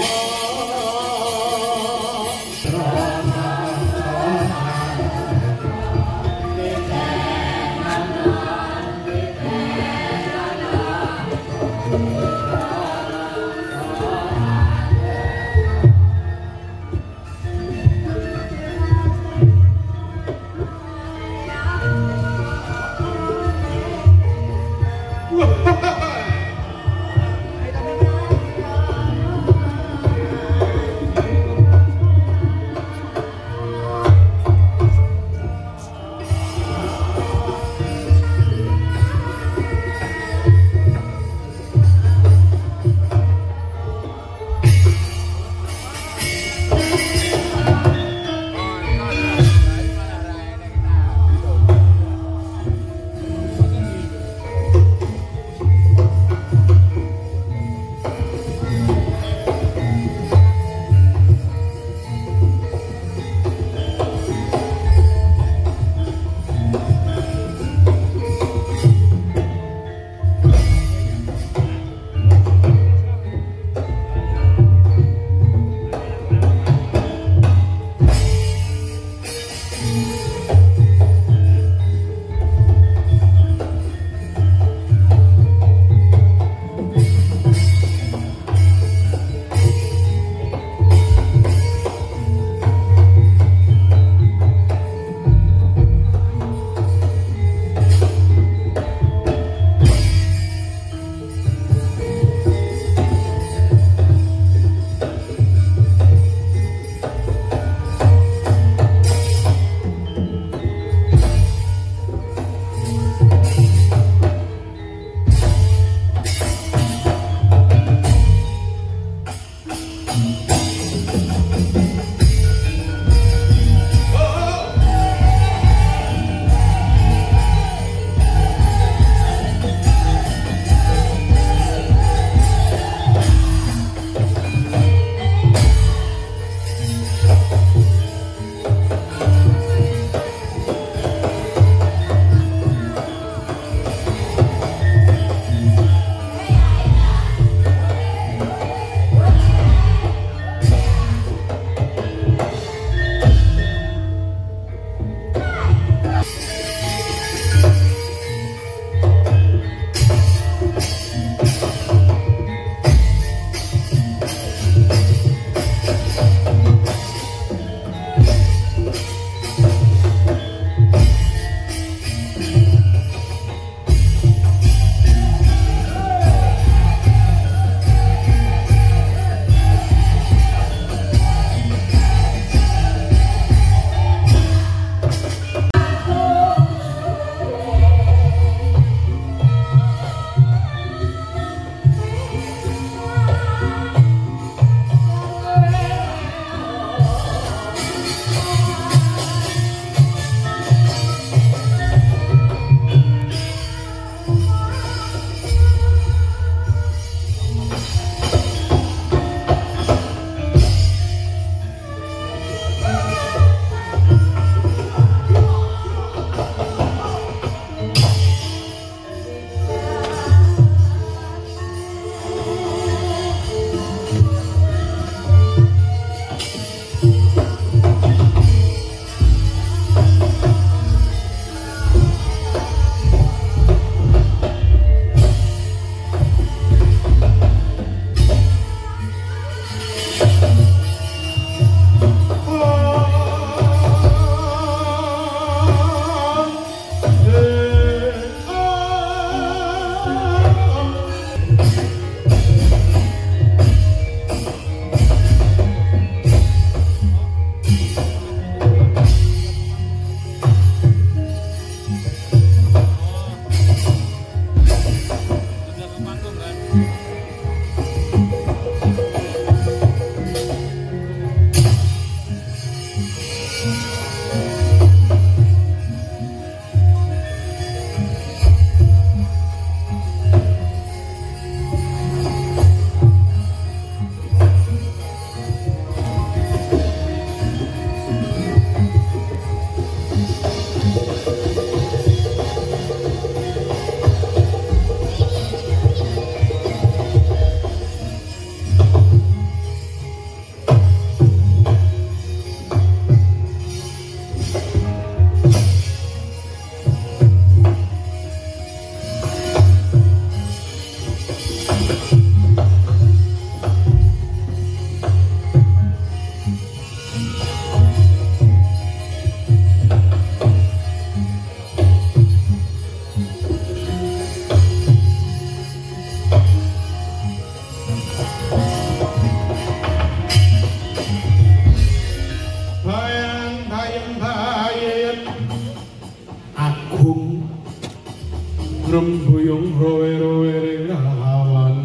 rembuyung rowe-rowe rawan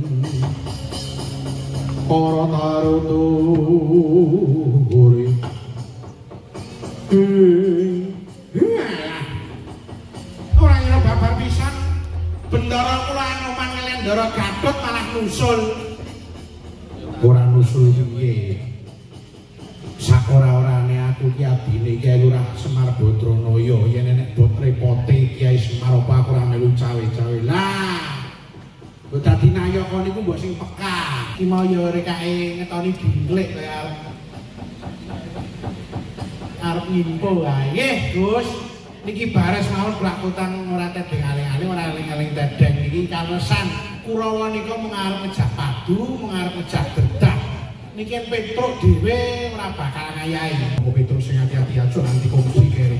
para taruturi ora ngira babar pisan bendara kula Anoman ngelendara Gatot malah nusul ora nusul piye sakora-orane aku ki abine Kyai Lurah Semar Badranaya yen enek bot repote Kyai Semar apa aku ora melu cawe-cawe lah kok dadi nayaka niku mbok sing peka ki mau ya rekake ngetoni dingklek kaya arep ngimpo wae nggih Gus niki bares mawon blakutan ora tedeng aling-aling ora aling-aling tedeng niki kalesan Kurawa nika mung arep ngejak padu mung arep ngejak derdah niki Petruk dhewe ora bakal ngayahi kok Petruk sing hati-hati aja nanti kongsi keri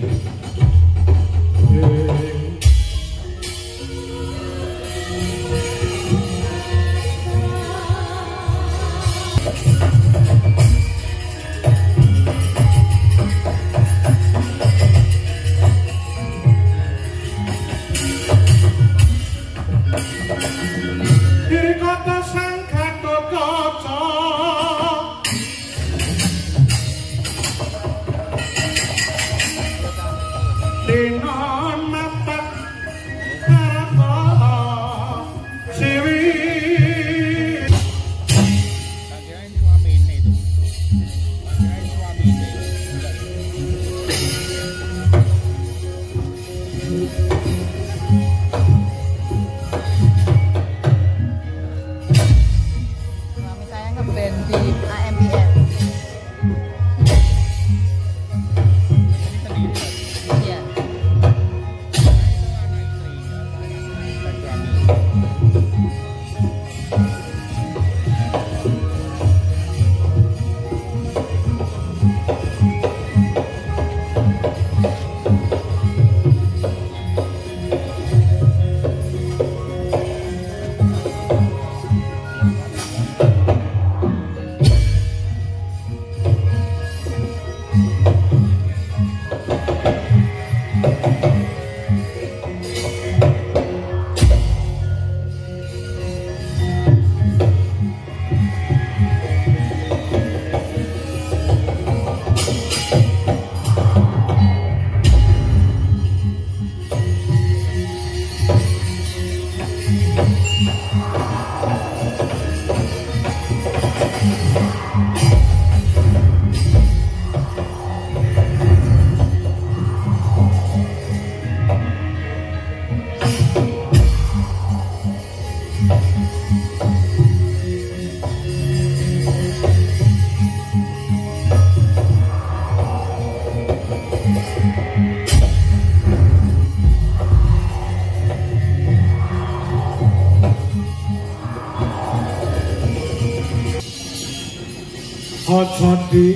aja di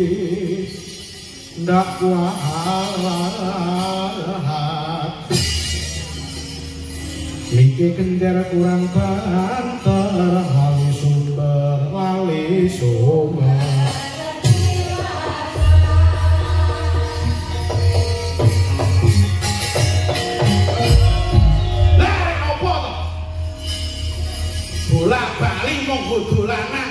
ndak kuat niki kender kurang banter wali sumber wali sumber lah apa to bola bali mung dolanan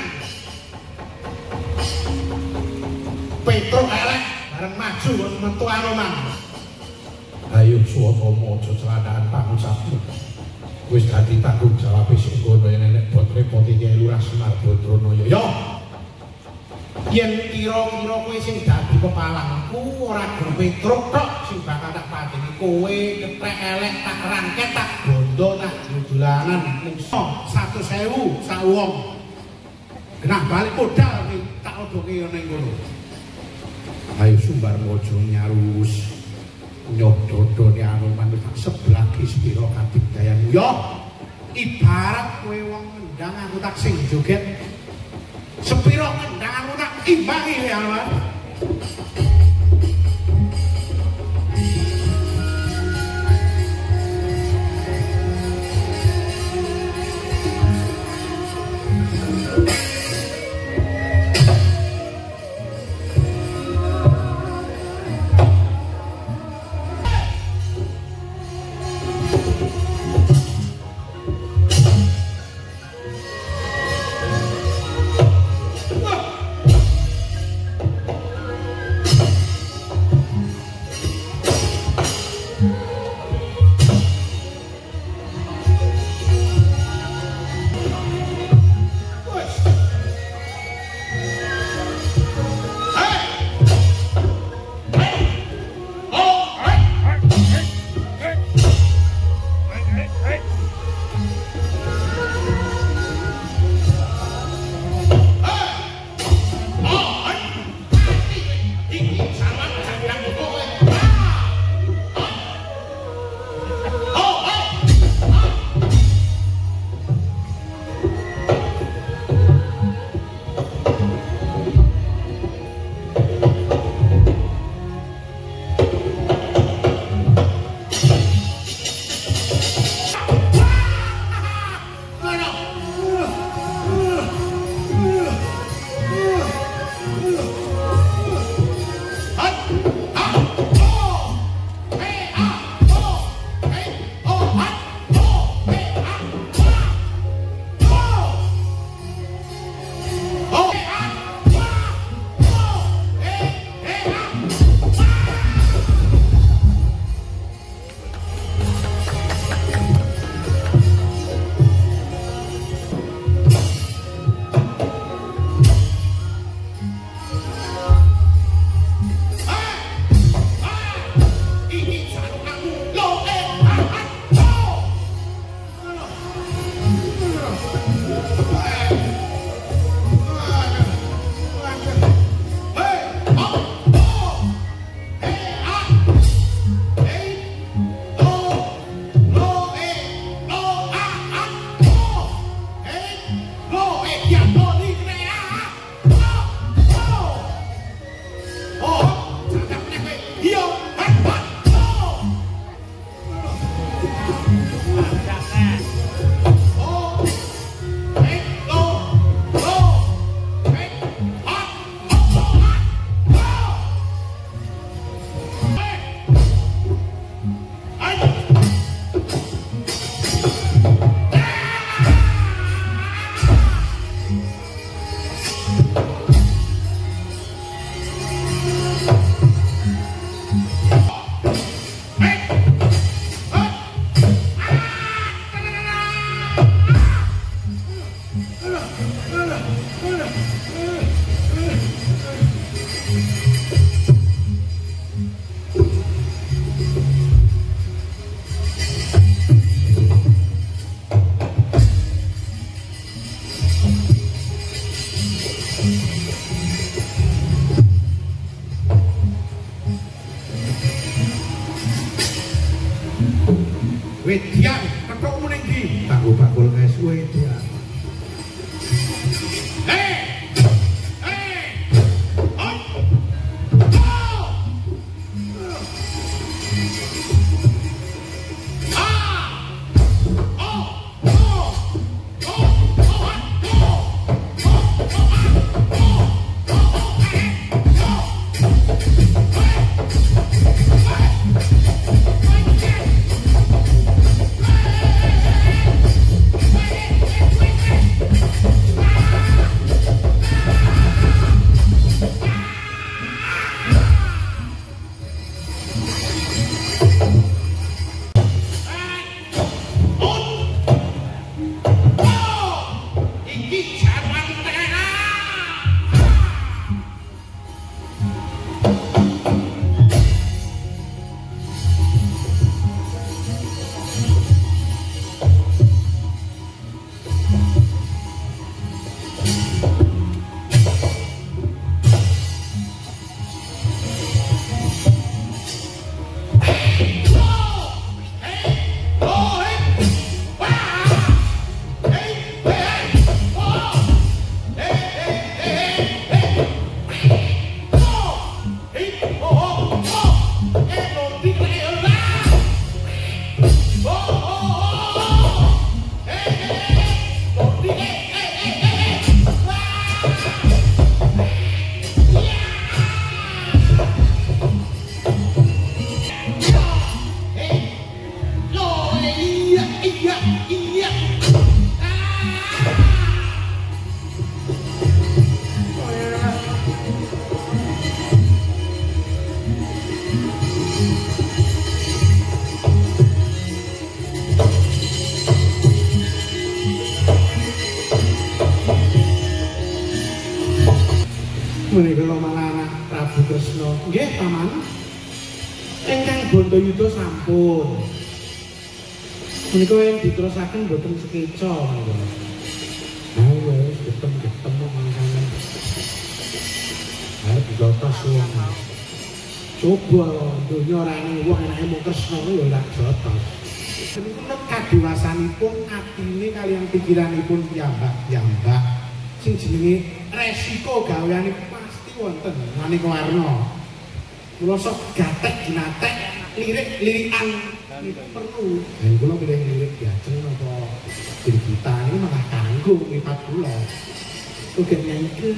Petruk elek bareng maju kok metu Anoman. Ayo Swatama aja celadaan tanggung jawab. Wis dadi tanggung jawab sing ngono yen nek bot repot iki Lurah Semar Badranaya. Yo. Yen kira-kira kowe sing dadi kepalangku ora gur Petruk tok sing bakal tak pateni kowe ketek elek tak rangket tak bondo tak dolanan ning seratus ribu sak wong. Genah balik modal tak odoke ning kono. Ayo Sumbar Mojo nyarus nyododone Anoman tak sebelah ki sepira kadigdayanmu yo ibarat kowe wong ngendang aku tak sing joget sepira kendang aku tak imbangi ya Anoman. Petrukmu ning ndi? Kanggo bakul es kowe ya. Hei! Hei! Oh! Oh! Ah! Oh! Oh! Menika Malana Prabu Kresna. Nggih, Paman. Ingkang Bantayuda sampun. Menika yen diterusaken boten sekeca menika. Nah, wis getem-getem mangkane. Arep dijotos wong. Coba donya ora ana wong enake mung Kresna ya ora jotos. Menika kadewasanipun atine kaliyan pikiranipun piyambak-piyambak sing jenenge resiko gaweanipun wonten maneka warna. Kula sok gatek ginatek lirik-lirikan niku perlu. Yen kula pilih lirik diajeng apa dirgita ini malah kanggo ngipat kula. Uga nyanyi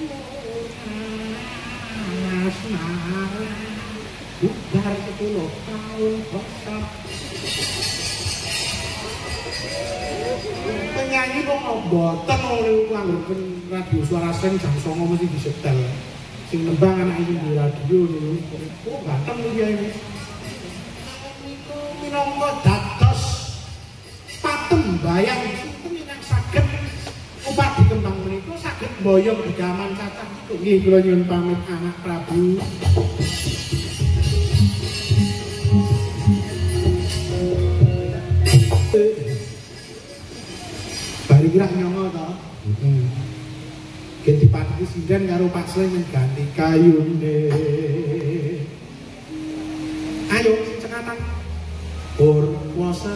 asmara bubar sepuluh tahun kosong. Penyanyi kok mboten niku anggere radio suara sing jam songo mesti disetel. Sing nembang anak iki di radio niku. Kok gaten ya ini. Niku minangka dados patembayang sinten ingkang saged upadi kembang menika saged mboyong gegaman cacah niku. Nggih kula nyuwun pamit anak Prabu. Bari kira nyongo to. Heeh. Ganti pati sindan karo Pak Slen ganti kayune. Ayo cekatan. Purwasa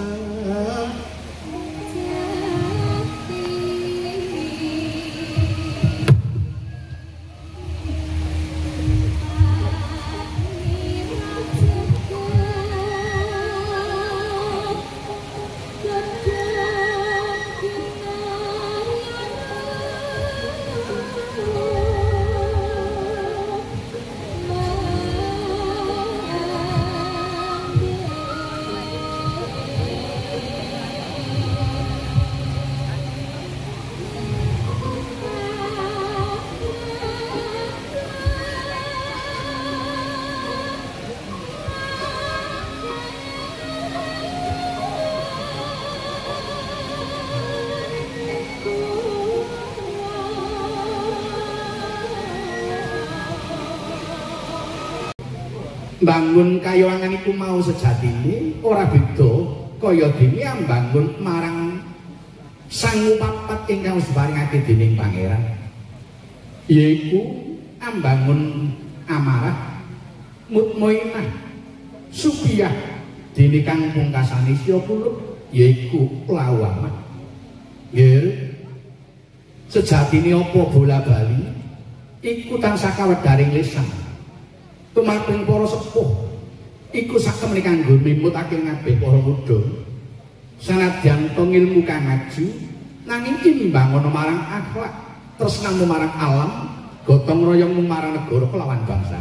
bangun kayangan iku mau sejatine ora beda kaya dene ambangun marang sang papat ingkang wis diparingake dening pangeran, yaiku ambangun amarah mutmainah supiyah dene kang pungkasane siya kulub yaiku lawang. Nggih. Sejatine apa bola bali iku tansah kawedaring lisan. Tumaping para sepuh iku satemene kanggo mimutake ngabeh para mudhun. Sanadyan to ilmu kang maju nanging imbang ana marang akhlak, tresnamu marang alam, gotong royongmu marang negara kelawan bangsa.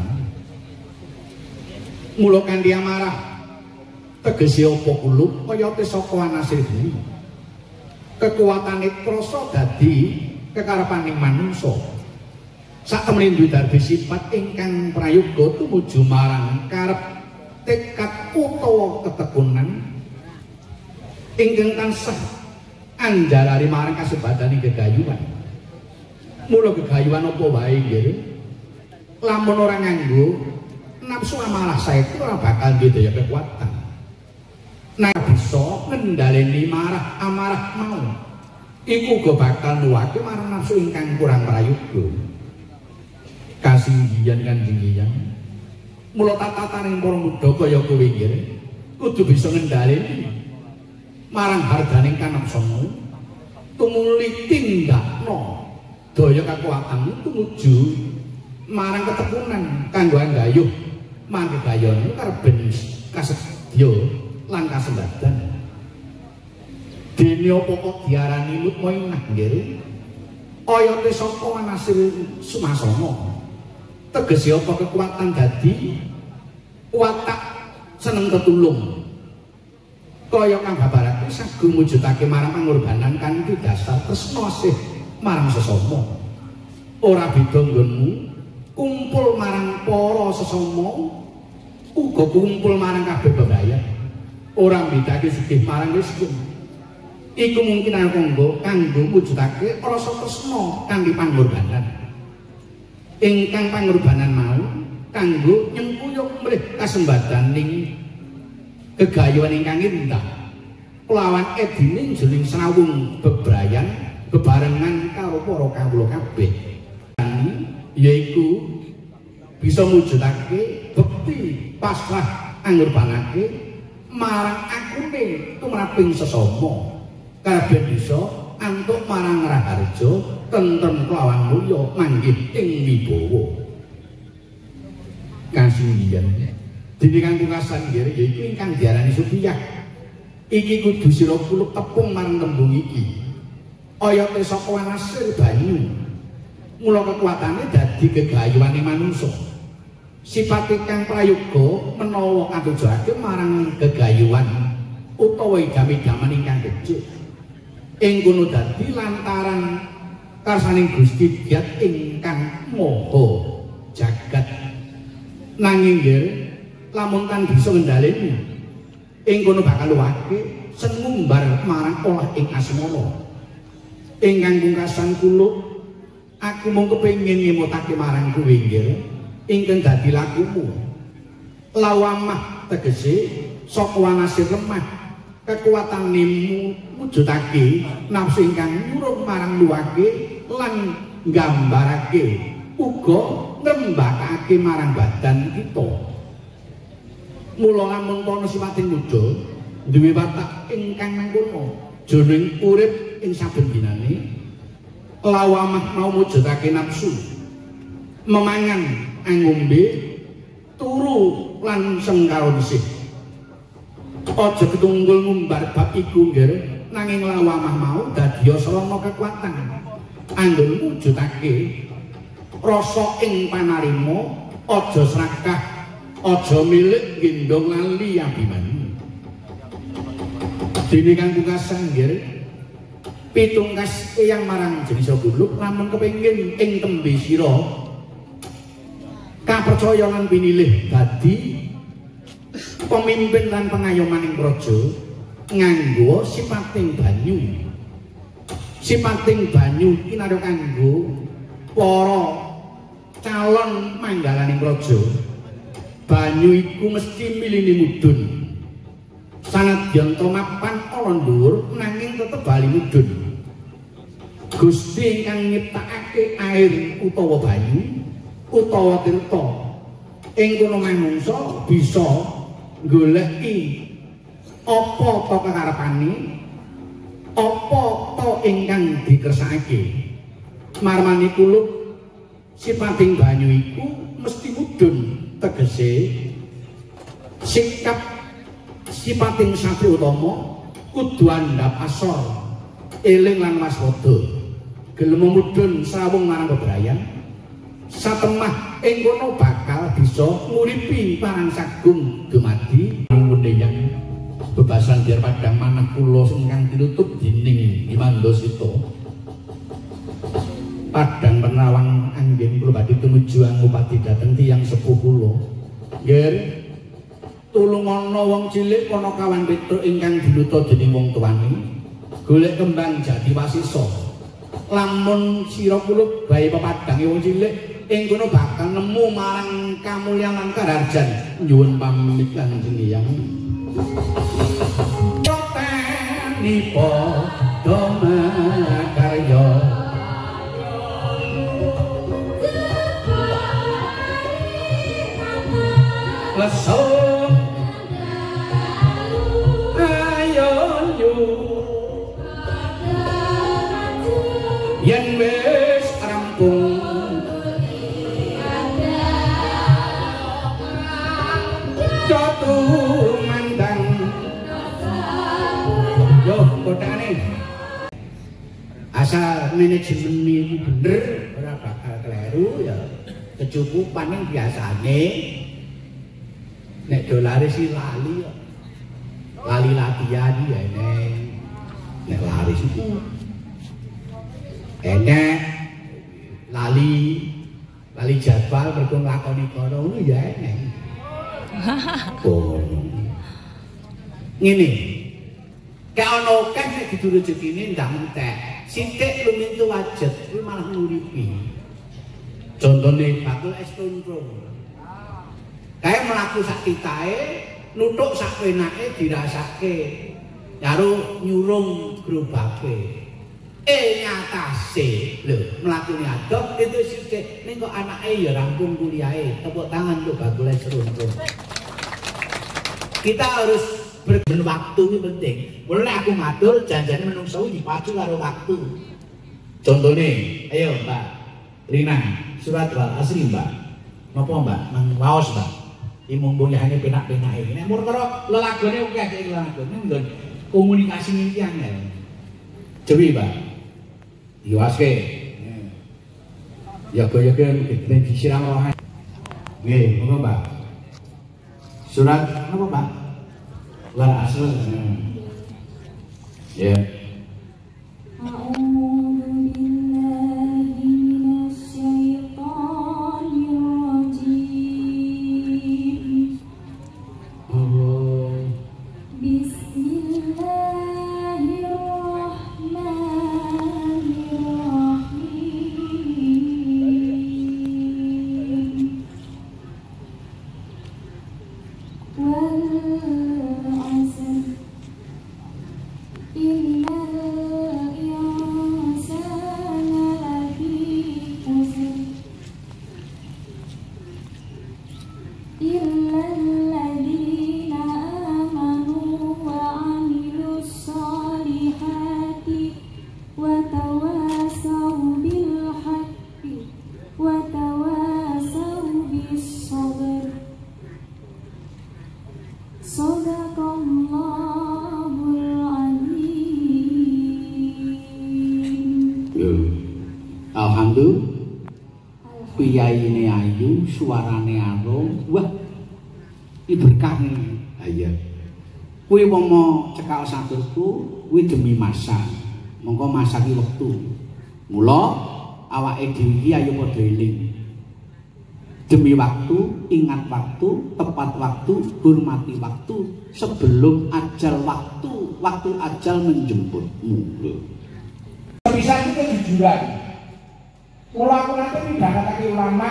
Mula kanthi amarah tegese apa kulub kaya te saka anasir bumi. Kekuatane krasa dadi kekarepaning manungsa. Satemene duwe darbe sifat ingkang prayoga tumuju marang karep tekad utawa ketekunan ingkang tansah anjalari marang kasebadaning gegayuhan. Mula gegayuhan apa wae nggih. Lamun ora nganggo nafsu amarah saiki ora bakal duwe daya kekuatan. Nah bisa ngendhaleni marah amarah mau iku uga bakal nuwake marang nafsu ingkang kurang prayoga. Kasinggihan Kanjeng Hyang mula tatataning para muda kaya kowe iki kudu bisa ngendhaleni marang harganing kanepsamu tumuli tindakno daya kekuatanmu tumuju marang ketekunan kanggo anggayuh marang gegayuhanmu karep ben kasedya lan kasembadan. Dene apa kok diarani mutmainah nggih? Oyate saka anasir sumasana. Tegese apa kekuatan dadi watak seneng tetulung. Kaya kang babarake sagung mujudake marang pangorbanan kanthi dasar tresna asih marang sesama. Ora beda nggonmu kumpul marang para sesama uga kumpul marang kabeh bebrayat. Ora mbedake sugih marang miskin. Iku mungkin kanggo kanggo mujudake rasa tresna kanthi pangorbanan. Ingkang pangorbanan mau kanggo nyengkuyung mrih kasembadaning gegayuhan ingkang indah. Kelawan edining jroning srawung bebrayan bebarengan karo para kawula kabeh. Yaiku bisa mujudake bekti pasrah angurbanake marang akune tumraping sesama kabeh bisa antuk marang raharja tentrem kelawan mulya manggih ing wibawa. Kasinggihan dene kang pungkasan nggih yaiku ingkang diarani Sufiyah. Iki kudu sira kulub tepung marang tembung iki. Oyate saka anasir banyu. Mula kekuatane dadi gegayuhane manungsa. Sifate kang prayoga menawa katujake marang gegayuhan utawa idam-idaman ingkang becik. Ing kono dadi lantaran karsaning Gusti Dyat ingkang maha jagat. Nanging nggih lamun kan bisa ngendhaleni ing kono bakal luwake senumbar marang olah ing asmana. Ingkang pungkasan kula aku mung kepengin ngemutake marang kowe nggih ingkang dadi lakumu. Lawamah tegese saka wanasir lemah kekuatan nimu mujudake nafsu ingkang nyuruh marang luwake lan nggambarake uga ngrembakake marang badan kita. Mula lamun kono sipating muda duwe watak ingkang mangkono jroning urip ing saben dinane lawamah mau mujudake nafsu memangan angombe turu lan sengkaro disih. Aja ketunggul ngumbar bab iku nggih nanging lawamah mau dadi sarana kekuatan anggon mujudake rasa ing panarima aja srakah aja milik gendong lali abimanyu. Dene kang pungkasan nggih pitungkas eyang marang jenisa kulub lamun kepengin ing tembe sira kapercaya lan pinilih dadi pemimpin lan pengayoman ing praja nganggo sipating banyu. Sipating banyu iki nado kanggo para calon manggalaning praja. Banyu iku mesti milini mudhun. Sanadyan to mapan ala dhuwur nanging tetep bali mudhun. Gusti ingkang nyiptakake air utawa banyu utawa tirta ing kono manungsa bisa goleki apa to kakarepane, apa to ingkang dikersakake. Marmani kulub sipating banyu iku mesti mudhun, tegese sikap sipating satri utama kudu andhap asor eling lan waspada gelem mudhun srawung marang bebrayan satemah ing kono bakal bisa nguripi parang sagung dumadi ngundeyan bebasan biar padang manah kula ingkang tinutup dening Himandasita padang penawang anggen kula badhe tumuju angupati dhateng tiyang sepuh kula nggih tulung ana wong cilik ana kawan petruk ingkang dinuta dening wong tuane golek kembang jati wasisa lamun sira kulub bae pepadange wong cilik ing kono bakal nemu marang kamulyan lan kararjan nyuwun pamit kanjeng Hyang proteni padha makarya leso yen wis rampung jatuh mandang yo kodane asal manajemen ini bener ora bakal kleru ya kecukupan yang biasane nek dolare si lali ya lali latihan ya neng nek lari itu enek lali lali jadwal mergo nglakoni kono ngono ya enek. Oh. Ngene. Kayak ana akeh nek didu rezekine ndak entek. Sithik lumintu wajet kuwi malah nguripi. Contone bakul es tuntung. Kayak mlaku sak titahe, nuthuk sak penake dirasake. Karo nyurung grobake. Eh nyatase lho mlakune adok itu sithik ning kok anake ya rampung kuliahe tepuk tangan untuk Bakul Es Runtung. Kita harus berben waktu ini penting. Mulai aku matur janjane menungso dipacu karo waktu. Contohnya, ayo Mbak Rina surat wal asri Mbak. Napa Mbak? Nang waos Mbak. Iki mumpung hanya penak-penake. Nek mur karo lelagone akeh iki lelagone komunikasi iki angel. Cobi Mbak. Diwaske, ya kaya kaya kita disiram rohani. Nggih, apa Mbak? Surat apa Mbak? Wal asr. Ya. Piyaine ayu, suarane arum, wah, iki berkah nih, ayo. Kuwi umpama cekal saturku, kuwi demi masak, mongko masaki wektu. Mula awake dhewe iki ayo padha eling. Demi waktu, ingat waktu, tepat waktu, hormati waktu, sebelum ajal waktu, waktu ajal menjemputmu. Bisa kita jujuran. Kalau aku nanti tidak kaki ulama,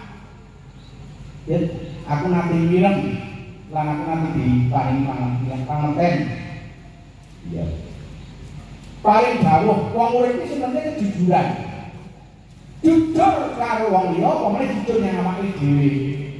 ya aku nanti mireng, lan aku nanti di paling paling yang panganten, ya paling jauh. Wong urip iki sebenarnya kejujuran, jujur karo wong liya, pamane jujur nang awake dhewe.